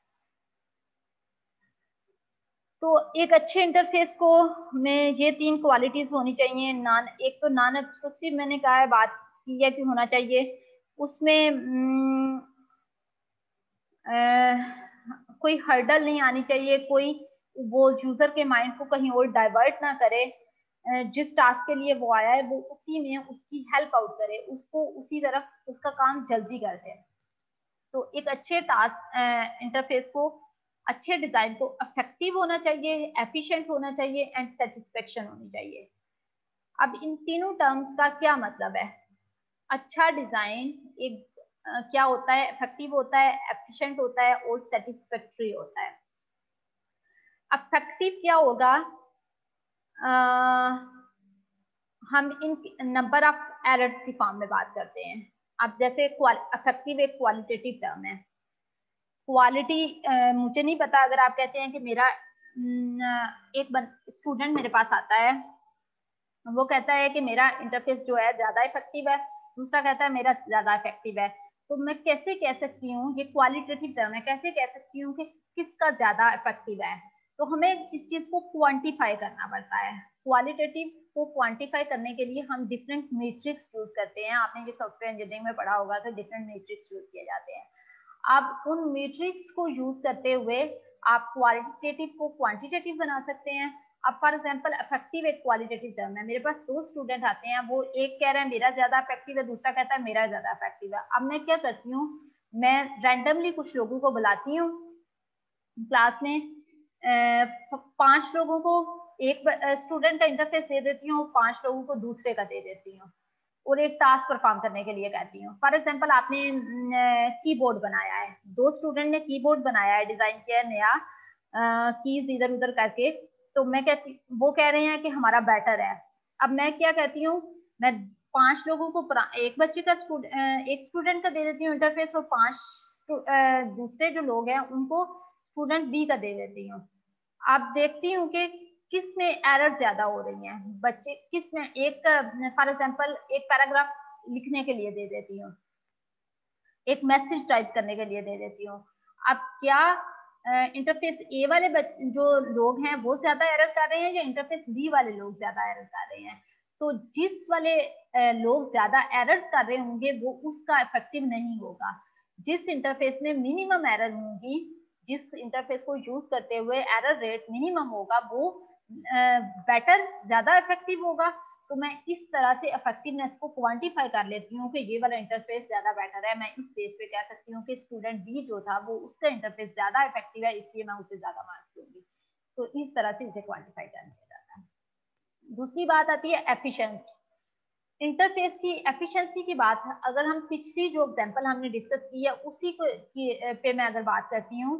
तो एक अच्छे इंटरफेस को में ये 3 क्वालिटीज होनी चाहिए। एक तो नॉन एक्सक्लूसिव मैंने कहा है, बात की है कि होना चाहिए उसमें कोई हर्डल नहीं आनी चाहिए, कोई वो यूजर के माइंड को कहीं और डाइवर्ट ना करे, जिस टास्क के लिए वो आया है वो उसी में उसकी हेल्प आउट करे, उसको उसी तरफ उसका काम जल्दी कर दे। तो एक अच्छे टास्क इंटरफेस को, अच्छे डिजाइन को इफेक्टिव होना चाहिए, एफिशिएंट होना चाहिए एंड सेटिस्फेक्शन होनी चाहिए। अब इन तीनों टर्म्स का क्या मतलब है? अच्छा डिजाइन एक क्या होता है? इफेक्टिव होता है, एफिशिएंट होता है और सेटिस्फैक्टरी होता है। इफेक्टिव क्या होगा? हम इन नंबर ऑफ एरर्स की फॉर्म में बात करते हैं। अब जैसे इफेक्टिव एक क्वालिटेटिव टर्म है, क्वालिटी मुझे नहीं पता, अगर आप कहते हैं कि मेरा एक स्टूडेंट मेरे पास आता है, वो कहता है कि मेरा इंटरफेस जो है ज्यादा इफेक्टिव है, दूसरा कहता है मेरा ज्यादा इफेक्टिव है, तो मैं कैसे कह सकती हूँ, ये क्वालिटेटिव टर्म है, कैसे कह सकती हूँ कि किसका ज्यादा इफेक्टिव है? तो हमें इस चीज को क्वांटिफाई करना पड़ता है। क्वालिटेटिव को क्वांटिफाई करने के लिए हम डिफरेंट मैट्रिक्स यूज करते हैं, आपने ये सॉफ्टवेयर इंजीनियरिंग में पढ़ा होगा, तो डिफरेंट मैट्रिक्स यूज किए जाते हैं। आप उन मैट्रिक्स को यूज करते हुए आप क्वालिटेटिव को क्वांटिटेटिव बना सकते हैं। अब फॉर एग्जांपल इफेक्टिव एक क्वालिटेटिव टर्म है, मेरे पास 2 स्टूडेंट आते हैं, वो एक कह रहे हैं मेरा ज्यादा इफेक्टिव है, दूसरा कहता है मेरा ज्यादा इफेक्टिव है। अब मैं क्या करती हूँ, मैं रैंडमली कुछ लोगों को बुलाती हूँ क्लास में, 5 लोगों को एक स्टूडेंट का इंटरफेस दे देती हूँ, 5 लोगों को दूसरे का दे देती हूँ और एक टास्क परफॉर्म करने के लिए कहती हूँ। फॉर एग्जांपल आपने कीबोर्ड बनाया है, 2 स्टूडेंट ने कीबोर्ड बनाया है, डिजाइन किया है नया, कीज इधर उधर करके, तो मैं कहती, वो कह रहे हैं कि हमारा बेटर है। अब मैं क्या कहती हूँ, मैं 5 लोगों को एक बच्चे का एक स्टूडेंट का दे देती हूँ इंटरफेस, और 5 दूसरे जो लोग हैं उनको स्टूडेंट बी का दे देती हूँ। आप देखती हूँ कि किस में एरर ज्यादा हो रही है, बच्चे किस में, एक फॉर एग्जांपल एक पैराग्राफ लिखने के लिए दे देती हूँ, एक मैसेज टाइप करने के लिए दे देती हूँ। अब क्या इंटरफेस ए वाले जो लोग हैं वो ज्यादा एरर कर रहे हैं या इंटरफेस बी वाले लोग ज्यादा एरर कर रहे हैं? तो जिस वाले लोग ज्यादा एरर कर रहे होंगे वो उसका इफेक्टिव नहीं होगा। जिस इंटरफेस में मिनिमम एरर होंगी, जिस इंटरफेस को यूज करते हुए एरर रेट मिनिमम होगा, वो बेटर ज्यादा इफेक्टिव होगा। तो मैं इस तरह से इफेक्टिवनेस को क्वांटिफाई कर लेती हूँ कि ये वाला इंटरफेस ज्यादा बेटर है। मैं इस बेस पे कह सकती हूँ कि स्टूडेंट बी जो था वो उसका इंटरफेस ज्यादा इफेक्टिव है, इसलिए मैं उसे ज्यादा मार्क्स दूंगी। तो इस तरह से इसे क्वांटिफाई कर लिया जाता है। दूसरी बात आती है एफिशिएंट इंटरफेस की। एफिशिएंसी की बात, अगर हम पिछली जो एग्जांपल हमने डिस्कस की है उसी को पे मैं अगर बात करती हूँ,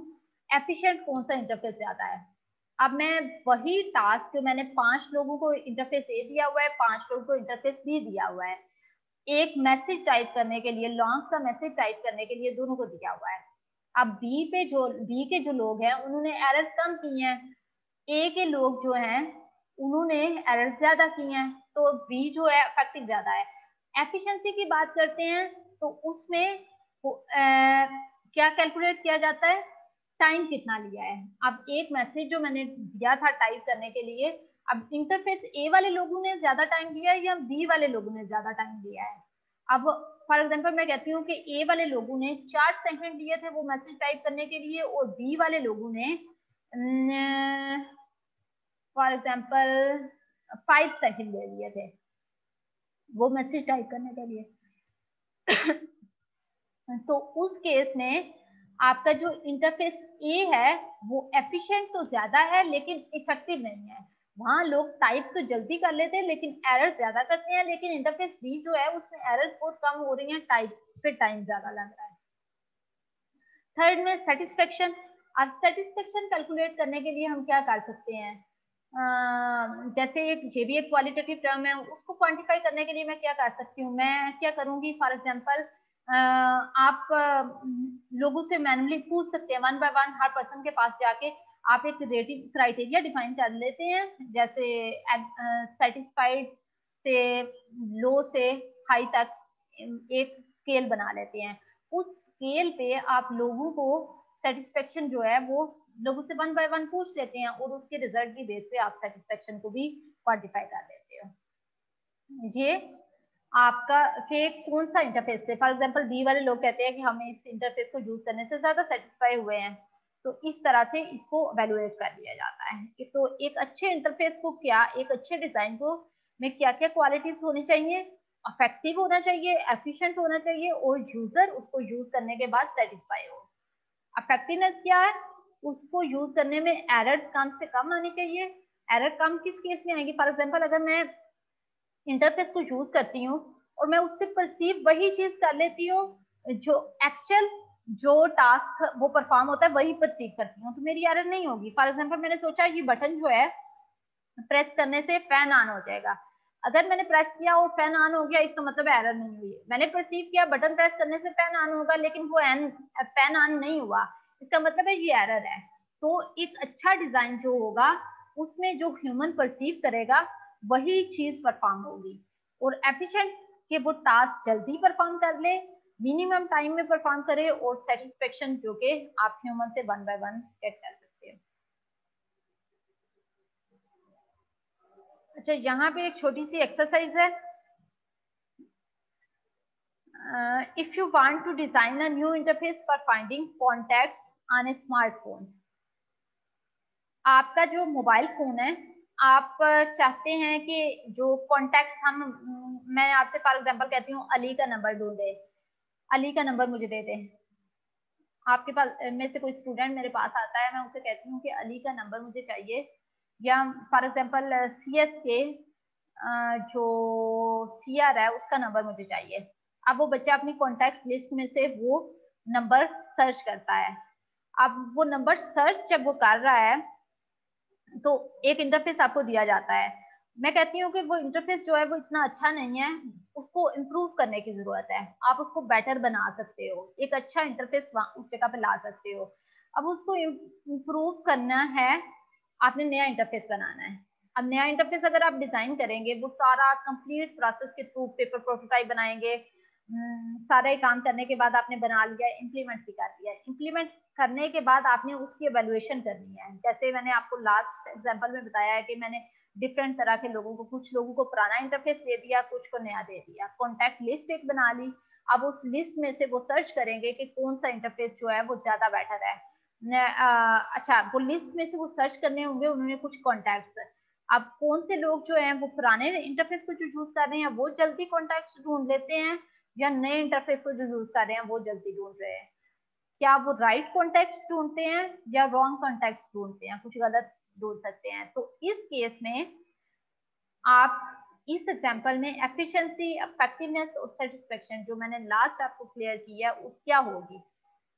एफिशिएंट कौन सा इंटरफेस ज्यादा है। अब मैं वही टास्क मैंने 5 लोगों को इंटरफेस ए दिया हुआ है, 5 लोगों को इंटरफेस बी दिया हुआ है। एक मैसेज टाइप करने के लिए, लॉन्ग सा मैसेज टाइप करने के लिए दोनों को दिया हुआ है। अब बी के जो लोग हैं उन्होंने एरर कम की हैं, ए के लोग जो हैं उन्होंने एरर ज्यादा की हैं, तो बी जो है इफेक्टिव ज्यादा है। एफिशिएंसी की बात करते हैं तो उसमें क्या कैलकुलेट किया जाता है, टाइम कितना लिया है। अब एक मैसेज जो मैंने दिया था टाइप करने के लिए, अब इंटरफेस ए वाले लोगों ने ज्यादा टाइम लिया है या बी वाले लोगों ने ज्यादा टाइम लिया है। अब फॉर एग्जांपल मैं कहती हूँ कि ए वाले लोगों ने 4 सेकंड लिए थे वो मैसेज टाइप करने के लिए, और बी वाले लोगों ने फॉर एग्जांपल 5 सेकंड ले लिए थे वो मैसेज टाइप करने के लिए। तो उस केस में आपका जो इंटरफेस ए है वो एफिशिएंट तो ज्यादा है लेकिन इफेक्टिव नहीं है। वहां लोग टाइप तो जल्दी कर लेते हैं लेकिन एरर ज्यादा करते हैं, लेकिन इंटरफेस बी जो है उसमें एरर बहुत कम हो रही है, टाइप पे टाइम ज्यादा लग रहा है। थर्ड में सेटिस्फेक्शन। अब सेटिस्फेक्शन कैलकुलेट करने के लिए हम क्या कर सकते हैं, जैसे ये भी एक क्वालिटेटिव टर्म है, उसको क्वांटिफाई करने के लिए मैं क्या कर सकती हूँ, मैं क्या करूंगी, फॉर एग्जांपल आप लोगों से मैनुअली पूछ सकते हैं, 1 बाय 1 हर पर्सन के पास जाके आप एक रेटिंग क्राइटेरिया डिफाइन कर लेते हैं, जैसे सेटिस्फाइड से लो से हाई तक एक स्केल बना लेते हैं। उस स्केल पे आप लोगों को सेटिस्फेक्शन जो है वो लोगों से 1 बाय 1 पूछ लेते हैं और उसके रिजल्ट की बेस पे आप सेटिस्फेक्शन को भी क्वांटिफाई कर लेते हो। ये आपका के कौन सा इंटरफेस से, फॉर एग्जांपल बी वाले लोग कहते हैं कि हमें इस इंटरफेस को यूज करने से ज्यादा सेटिस्फाई हुए हैं, तो इस तरह से इसको एवेलुएट कर दिया जाता है कि तो एक अच्छे इंटरफेस को क्या, एक अच्छे डिजाइन को में क्या क्या क्वालिटीज होनी चाहिए, इफेक्टिव होना चाहिए, एफिशिएंट होना चाहिए और यूजर उसको यूज करने के बाद सेटिस्फाई हो। इफेक्टिवनेस क्या है, उसको यूज करने में एरर्स कम से कम आनी चाहिए। एरर कम किस केस में आएगी, फॉर एग्जांपल अगर मैं इंटरफेस को यूज करती हूँ और मैं उससे परसीव वही चीज कर लेती हूँ जो एक्चुअल जो टास्क वो परफॉर्म होता है वही परसीव करती हूँ, तो मेरी एरर नहीं होगी। फॉर एग्जांपल मैंने सोचा ये बटन जो है प्रेस करने से फैन ऑन हो जाएगा, अगर मैंने प्रेस किया और फैन ऑन हो गया इसका मतलब एरर नहीं हुई। मैंने परसीव किया बटन प्रेस करने से फैन ऑन होगा लेकिन वो फैन ऑन नहीं हुआ, इसका मतलब है ये एरर है। तो एक अच्छा डिजाइन जो होगा उसमें जो ह्यूमन परसीव करेगा वही चीज परफॉर्म होगी, और एफिशिएंट कि वो टास्क जल्दी परफॉर्म कर ले, मिनिमम टाइम में परफॉर्म करे और सेटिस्फेक्शन जो कि आप ह्यूमन से 1 बाय 1 गेट कर सकते हैं। अच्छा, यहाँ पे एक छोटी सी एक्सरसाइज है। If you want to design a new interface for finding contacts on a smartphone, आपका जो मोबाइल फोन है आप चाहते हैं कि जो कॉन्टैक्ट मैं आपसे फॉर एग्जांपल कहती हूँ अली का नंबर ढूंढे, अली का नंबर मुझे दे दें। आपके पास में से कोई स्टूडेंट मेरे पास आता है, मैं उसे कहती हूँ कि अली का नंबर मुझे चाहिए, या फॉर एग्जांपल CS के जो CR है उसका नंबर मुझे चाहिए। अब वो बच्चा अपनी कॉन्टैक्ट लिस्ट में से वो नंबर सर्च करता है। अब वो नंबर सर्च जब वो कर रहा है तो एक इंटरफेस आपको दिया जाता है। मैं कहती हूँ कि वो इंटरफेस जो है वो इतना अच्छा नहीं है, उसको इम्प्रूव करने की जरूरत है, आप उसको बेटर बना सकते हो, एक अच्छा इंटरफेस उस जगह पे ला सकते हो। अब उसको इम्प्रूव करना है, आपने नया इंटरफेस बनाना है। अब नया इंटरफेस अगर आप डिजाइन करेंगे वो सारा कंप्लीट प्रोसेस के थ्रू पेपर प्रोटोटाइप बनाएंगे, सारे काम करने के बाद आपने बना लिया, इम्प्लीमेंट भी कर लिया। इम्प्लीमेंट करने के बाद आपने उसकी एवेल्युएशन करनी है। जैसे मैंने आपको लास्ट एग्जांपल में बताया है कि मैंने डिफरेंट तरह के लोगों को, कुछ लोगों को पुराना इंटरफेस दे दिया, कुछ को नया दे दिया, कॉन्टैक्ट लिस्ट एक बना ली। अब उस लिस्ट में से वो सर्च करेंगे कि कौन सा इंटरफेस जो है वो ज्यादा बेटर है। अच्छा, वो लिस्ट में से वो सर्च करने होंगे, उन्होंने कुछ कॉन्टैक्ट्स, अब कौन से लोग जो हैं वो पुराने इंटरफेस को जो यूज कर रहे हैं वो जल्दी कॉन्टैक्ट्स ढूंढ लेते हैं, या नए इंटरफेस को जो यूज कर रहे हैं वो जल्दी ढूंढ रहे हैं। क्या वो राइट कॉन्टैक्ट्स ढूंढते हैं या रॉन्ग कॉन्टैक्ट्स ढूंढते हैं, कुछ गलत ढूंढ सकते हैं। तो इस केस में आप इस एग्जांपल में एफिशिएंसी, इफेक्टिवनेस और सेटिस्फेक्शन जो मैंने लास्ट आपको क्लियर किया है क्या होगी।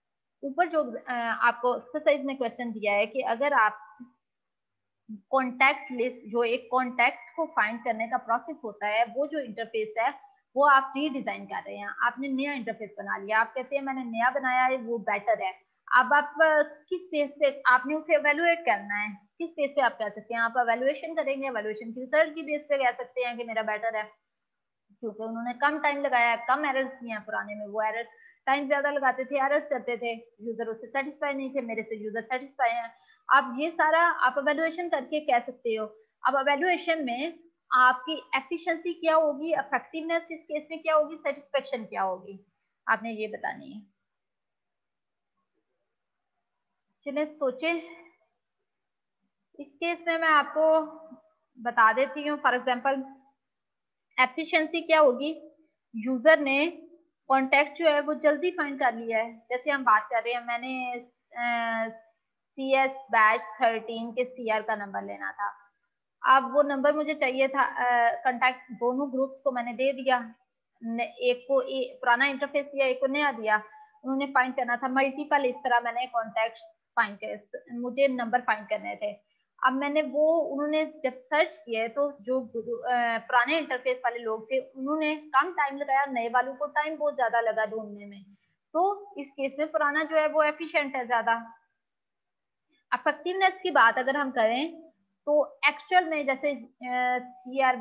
ऊपर जो आपको एक्सरसाइज में क्वेश्चन दिया है कि अगर आप कॉन्टैक्ट लिस्ट, जो एक कॉन्टैक्ट को फाइंड करने का प्रोसेस होता है, वो जो इंटरफेस है वो आप रीडिजाइन कर रहे हैं, आपने नया इंटरफेस बना लिया, आप कहते हैं मैंने नया बनाया है वो बेटर है। अब आप किस बेस पे आपने उसे एवेलुएट करना है, किस बेस पे आप कह सकते हैं, आप एवेलुएशन करेंगे, एवेलुएशन की रिजल्ट की बेस पे कह सकते हैं कि मेरा बेटर है, क्योंकि उन्होंने कम टाइम लगाया, कम एरर्स किए हैं। पुराने में वो एरर टाइम ज्यादा लगाते थे, एरर्स करते थे, यूजर उससे सेटिस्फाई नहीं थे, मेरे से यूजर सेटिस्फाई है। आप ये सारा आप एवेलुएशन करके कह सकते हो। अब एवेलुएशन में आपकी एफिशिएंसी क्या होगी, इफेक्टिवनेस इस केस में क्या होगी, सेटिस्फेक्शन क्या होगी, आपने ये बतानी है। चलिए सोचे। इस केस में मैं आपको बता देती हूँ। फॉर एग्जांपल एफिशिएंसी क्या होगी, यूजर ने कॉन्टेक्ट जो है वो जल्दी फाइंड कर लिया है। जैसे हम बात कर रहे हैं, मैंने CS बैच 13 के CR का नंबर लेना था। अब वो नंबर मुझे चाहिए था, कांटेक्ट दोनों ग्रुप्स को मैंने दे दिया, एक को पुराना इंटरफेस दिया, एक को नया दिया, उन्होंने फाइंड करना था मल्टीपल, इस तरह मैंने कॉन्टेक्ट फाइंड कर, मुझे नंबर फाइंड करने थे। अब मैंने वो, उन्होंने जब सर्च किया तो जो पुराने इंटरफेस वाले लोग थे उन्होंने कम टाइम लगाया, नए वालों को टाइम बहुत ज्यादा लगा ढूंढने में। तो इस केस में पुराना जो है वो एफिशिएंट है ज्यादा। इफेक्टिवनेस की बात अगर हम करें तो एक्चुअल में जैसे CR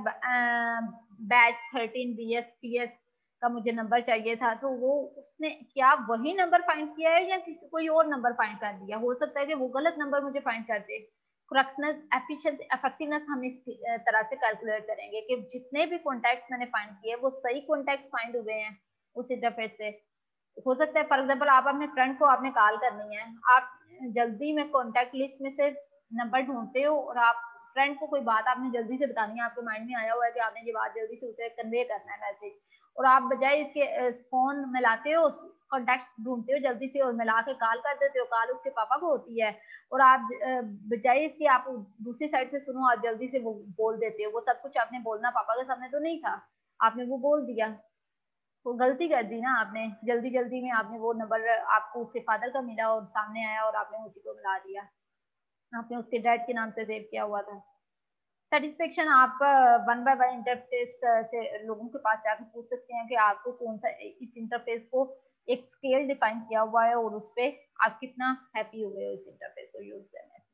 बैच 13 BSCS का मुझे नंबर चाहिए था, तो वो उसने क्या वही नंबर फाइंड किया है या किसी कोई और नंबर फाइंड कर दिया, हो सकता है कि वो गलत नंबर मुझे फाइंड कर दे। करेक्टनेस, एफिशिएंसी, इफेक्टिवनेस हम इस तरह से कैलकुलेट करेंगे कि जितने भी कॉन्टैक्ट्स मैंने फाइंड किए वो सही कॉन्टैक्ट फाइंड हुए हैं उस इंटरफेस से। हो सकता है फॉर एग्जाम्पल आप अपने फ्रेंड को आपने कॉल करनी है, आप जल्दी में कॉन्टैक्ट लिस्ट में से नंबर ढूंढते हो और आप फ्रेंड को कोई बात आपने जल्दी से बतानी है, आपके माइंड में आया हुआ है कि आपने ये बात जल्दी से उसे कन्वे करना है मैसेज, और आप बजाय इसके फोन मिलाते हो, कॉन्टैक्ट ढूंढते हो जल्दी से और मिला के कॉल कर देते हो, कॉल उसके पापा को होती है, और आप बजाय इसके आप दूसरी साइड से सुनो, आप जल्दी से वो बोल देते हो, वो सब कुछ आपने बोलना पापा के सामने तो नहीं था, आपने वो बोल दिया, वो गलती कर दी ना आपने, जल्दी जल्दी में आपने वो नंबर आपको उसके फादर का मिला और सामने आया और आपने उसी को मिला दिया, आपने उसके डैड के नाम से सेव किया हुआ था। सेटिस्फेक्शन आप वन बाय वन इंटरफेस से लोगों के पास जाकर पूछ सकते हैं कि आपको कौन सा, इस इंटरफेस को एक स्केल डिफाइन किया हुआ है और उस पर आप कितना हैप्पी हुए हो इस इंटरफेस को यूज करने से।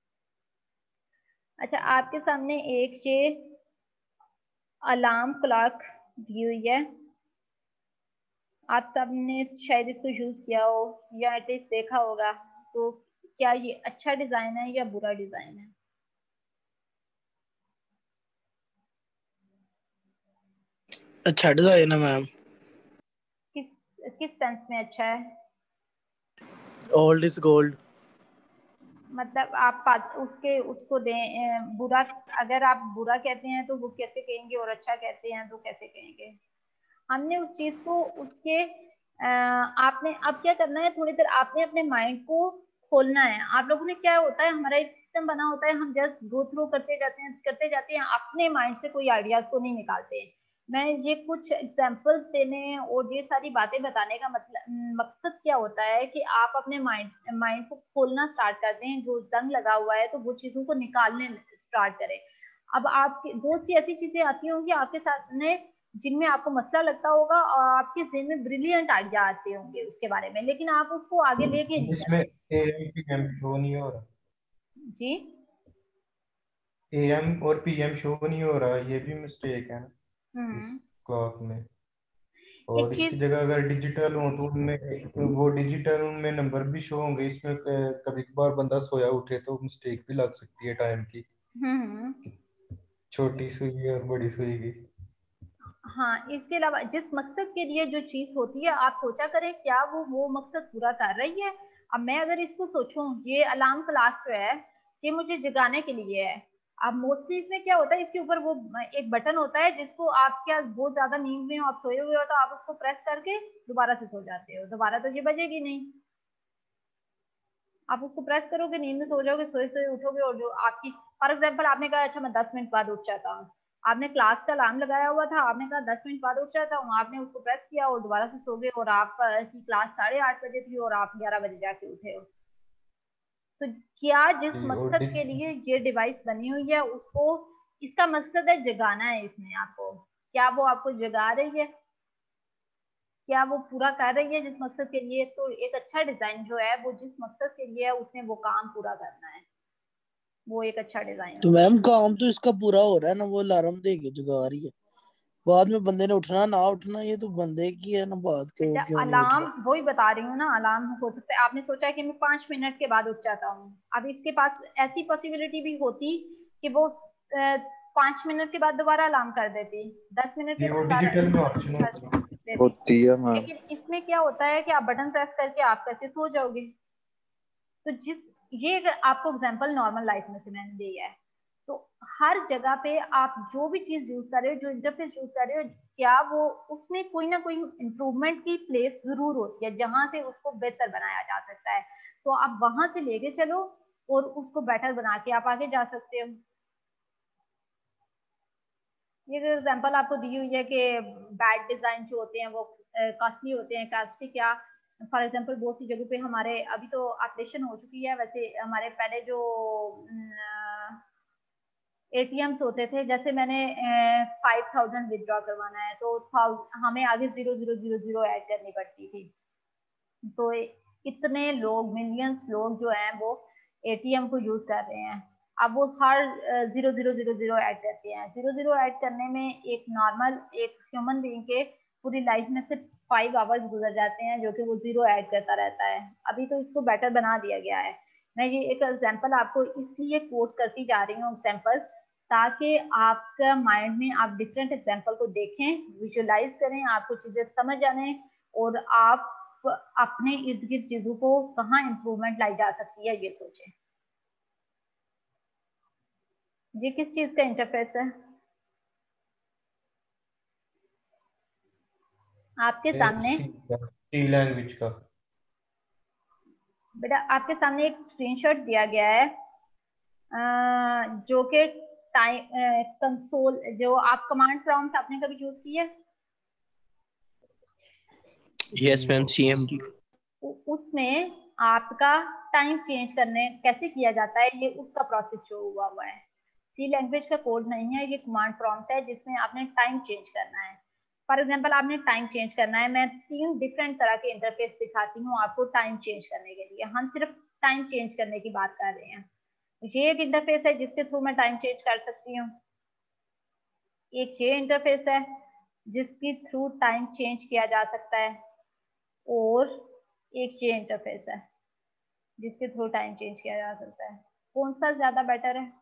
अच्छा, आपके सामने एक ये अलार्म क्लॉक दी हुई है, आप सबने शायद इसको यूज किया हो या एटलीस्ट देखा होगा, तो क्या ये अच्छा डिजाइन है या बुरा डिजाइन है? अच्छा डिजाइन है मैम। किस किस सेंस में अच्छा है? Old is gold. मतलब आप उसके उसको दें बुरा, अगर आप बुरा कहते हैं तो वो कैसे कहेंगे और अच्छा कहते हैं तो कैसे कहेंगे? हमने उस चीज को उसके आपने अब क्या करना है, थोड़ी देर आपने अपने माइंड को खोलना है। आप लोगों ने क्या होता है, हमारा एक सिस्टम बना होता है, हम जस्ट गो थ्रू करते जाते हैं, अपने माइंड से कोई आइडियाज को नहीं निकालते हैं। मैं ये कुछ एग्जांपल्स देने और ये सारी बातें बताने का मतलब मकसद क्या होता है कि आप अपने माइंड माइंड को खोलना स्टार्ट कर दें, जो जंग लगा हुआ है तो वो चीजों को निकालने स्टार्ट करें। अब आपकी बहुत सी ऐसी चीजें आती होंगी आपके सामने जिनमें आपको मसला लगता होगा और आपके ज़हन में ब्रिलियंट आइडिया आते होंगे उसके बारे में, लेकिन आप उसको आगे लेके नहीं इसमें जाते। AM PM शो नहीं हो रहा। जी। AM और PM शो नहीं हो रहा, ये भी मिस्टेक है ना इस हम्म। क्लॉक में। एक और इसकी चीज, जगह अगर डिजिटल हो तो उनमें वो डिजिटल उनमें नंबर भी शो होंगे। इसमें कभी कभार बंदा सोया उठे तो मिस्टेक भी लग सकती है टाइम की, हम्म, छोटी सुई और बड़ी सुई की। हाँ, इसके अलावा जिस मकसद के लिए जो चीज होती है आप सोचा करें क्या वो मकसद पूरा कर रही है। अब मैं अगर इसको सोचूं, ये अलार्म क्लॉक जो है ये मुझे जगाने के लिए है। अब मोस्टली इसमें क्या होता है, इसके ऊपर वो एक बटन होता है जिसको आप क्या बहुत ज्यादा नींद में हो, आप सोए हुए हो तो आप उसको प्रेस करके दोबारा से सो जाते हो, दोबारा तो ये बजेगी नहीं। आप उसको प्रेस करोगे, नींद में सो जाओगे, सोए सोए उठोगे, और जो आपकी फॉर एग्जाम्पल आपने कहा अच्छा मैं 10 मिनट बाद उठ जाता हूँ, आपने क्लास का अलार्म लगाया हुआ था, आपने कहा 10 मिनट बाद उठ जाता हूँ, आपने उसको प्रेस किया और दोबारा से सो गए और आप की क्लास 8:30 बजे थी और आप 11 बजे जाके उठे हो। तो क्या जिस जी, और मकसद के लिए ये डिवाइस बनी हुई है उसको, इसका मकसद है जगाना है इसने आपको, क्या वो आपको जगा रही है, क्या वो पूरा कर रही है जिस मकसद के लिए? तो एक अच्छा डिजाइन जो है वो जिस मकसद के लिए है उसने वो काम पूरा करना है, वो एक अच्छा डिजाइन तो होगा। मैम काम तो इसका पूरा हो रहा है ना, वो अलार्म दे के जगा रही है, बाद में बंदे ने उठना ना उठना ये तो बंदे की है ना बात, के वो बेटा क्यों नहीं उठ अलार्म रहा। वही बता रही हूँ ना, अलार्म हो सकता है आपने सोचा है कि मैं 5 मिनट के बाद उठ जाता हूँ, अब इसके पास ऐसी पॉसिबिलिटी भी होती कि वो 5 मिनट के बाद दोबारा अलार्म कर देती, 10 मिनट के ये वो बाद डिजिटल में ऑप्शन कर होता है। देती। होती है मैम। लेकिन इसमें क्या होता है कि आप बटन प्रेस करके आप करके सो जाओगे। तो जिस, ये अगर आपको एग्जांपल नॉर्मल लाइफ में से मैंने दिया है, तो हर जगह पे आप जो भी चीज यूज कर रहे हो, जो इंटरफेस यूज कर रहे हो, क्या वो उसमें कोई ना कोई इम्प्रूवमेंट की प्लेस जरूर होती है जहां से उसको बेहतर बनाया जा सकता है, तो आप वहां से लेके चलो और उसको बेटर बना के आप आगे जा सकते हो। ये जो एग्जांपल आपको दी हुई है कि बैड डिजाइन जो होते हैं वो कॉस्टली होते हैं, कॉस्टली क्या, फॉर एग्जांपल बहुत सी जगह पे हमारे अभी तो अपडेशन हो चुकी है, वैसे हमारे पहले जो एटीएम्स होते थे, जैसे मैंने 5,000 विदड्रॉ करवाना है तो हमें आगे 0000 ऐड करनी पड़ती थी। तो इतने लोग, मिलियंस लोग जो हैं वो एटीएम को यूज कर रहे हैं, अब वो हर 0000 ऐड करते हैं। 00 ऐड करने में एक नॉर्मल एक ह्यूमन बीइंग के पूरी लाइफ में सिर्फ 5 आवर्स गुजर जाते हैं जो कि वो जीरो ऐड करता रहता है। अभी तो इसको बेटर बना दिया गया है। मैं ये एक एग्जांपल आपको इसलिए कोट करती जा रही हूँ एग्जांपल, ताकि आपका माइंड में आप डिफरेंट एग्जांपल को देखें, विजुअलाइज करें, आपको चीजें समझ आने और आप अपने इर्द गिर्द चीजों को कहाँ इम्प्रूवमेंट लाई जा सकती है ये सोचें। ये किस चीज का इंटरफेस है? आपके सामने सी लैंग्वेज का। बेटा आपके सामने एक स्क्रीनशॉट दिया गया है जो कि टाइम कंसोल, जो आप कमांड प्रॉम्प्ट आपने कभी यूज किया है? Yes ma'am, CMD। उसमें आपका टाइम चेंज करने कैसे किया जाता है ये उसका प्रोसेस शो हुआ है। सी लैंग्वेज का कोड नहीं है, ये कमांड प्रॉम्प्ट है जिसमें आपने टाइम चेंज करना है। फॉर एग्जांपल आपने टाइम चेंज करना है, मैं 3 डिफरेंट तरह के इंटरफेस दिखाती हूँ आपको टाइम चेंज करने के लिए, हम सिर्फ टाइम चेंज करने की बात कर रहे हैं। ये एक इंटरफेस है जिसके थ्रू मैं टाइम चेंज कर सकती हूँ, एक ये इंटरफेस है जिसके थ्रू टाइम चेंज किया जा सकता है, और एक ये इंटरफेस है जिसके थ्रू टाइम चेंज किया जा सकता है। कौन सा ज्यादा बेटर है?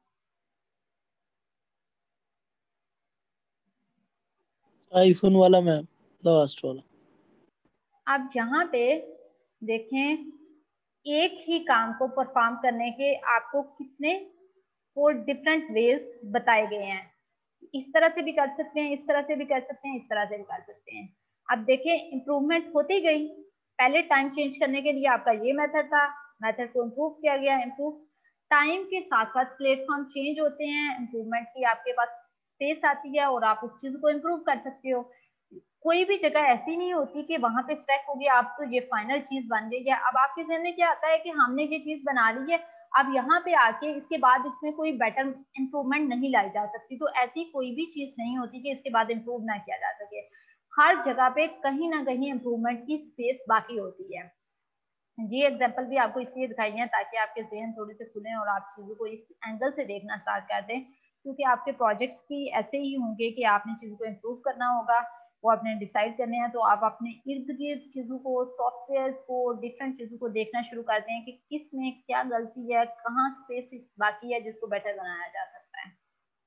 आईफोन वाला मैम, लास्ट वाला। आप यहाँ पे देखें, एक ही काम को परफॉर्म करने के आपको कितने 4 डिफरेंट वेज बताए गए हैं। इस तरह से भी कर सकते हैं, इस तरह से भी कर सकते हैं, इस तरह से भी कर सकते हैं। अब देखें इम्प्रूवमेंट होती गई। पहले टाइम चेंज करने के लिए आपका ये मेथड था, मेथड को इम्प्रूव किया गया, इम्प्रूव टाइम के साथ साथ प्लेटफॉर्म चेंज होते हैं, इम्प्रूवमेंट की आपके पास स्पेस आती है और आप उस चीज को इम्प्रूव कर सकते हो। कोई भी जगह ऐसी नहीं होती कि वहां पे स्टक हो गया, अब तो ये फाइनल चीज बन गई है। अब आपके जहन में क्या आता है कि हमने ये चीज बना ली है, अब यहाँ पे आके इसके बाद इसमें कोई बेटर इंप्रूवमेंट नहीं लाई जा सकती। तो ऐसी कोई भी चीज नहीं होती कि इसके बाद इंप्रूव ना किया जा सके, हर जगह पे कहीं ना कहीं इंप्रूवमेंट की स्पेस बाकी होती है। ये एग्जांपल भी आपको इसलिए दिखाई है ताकि आपके जहन थोड़े से खुले और आप चीजों को इस एंगल से देखना स्टार्ट कर दें, क्योंकि आपके प्रोजेक्ट्स भी ऐसे ही होंगे कि आपने चीजों को इम्प्रूव करना होगा, वो आपने डिसाइड करने हैं। तो आप अपने इर्द गिर्द चीजों को, सॉफ्टवेयर को, डिफरेंट चीजों को देखना शुरू करते हैं कि किस में क्या गलती है, कहाँ स्पेस बाकी है जिसको बेटर बनाया जा सकता है।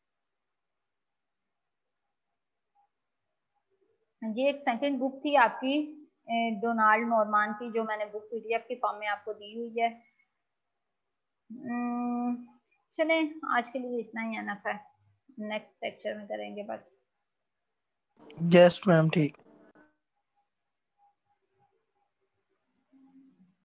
ये एक सेकंड बुक थी आपकी डोनाल्ड नॉर्मान की, जो मैंने बुक PDF के फॉर्म में आपको दी हुई है। चले आज के लिए इतना ही एनफ है, नेक्स्ट लेक्चर में करेंगे बात। यस मैम, ठीक।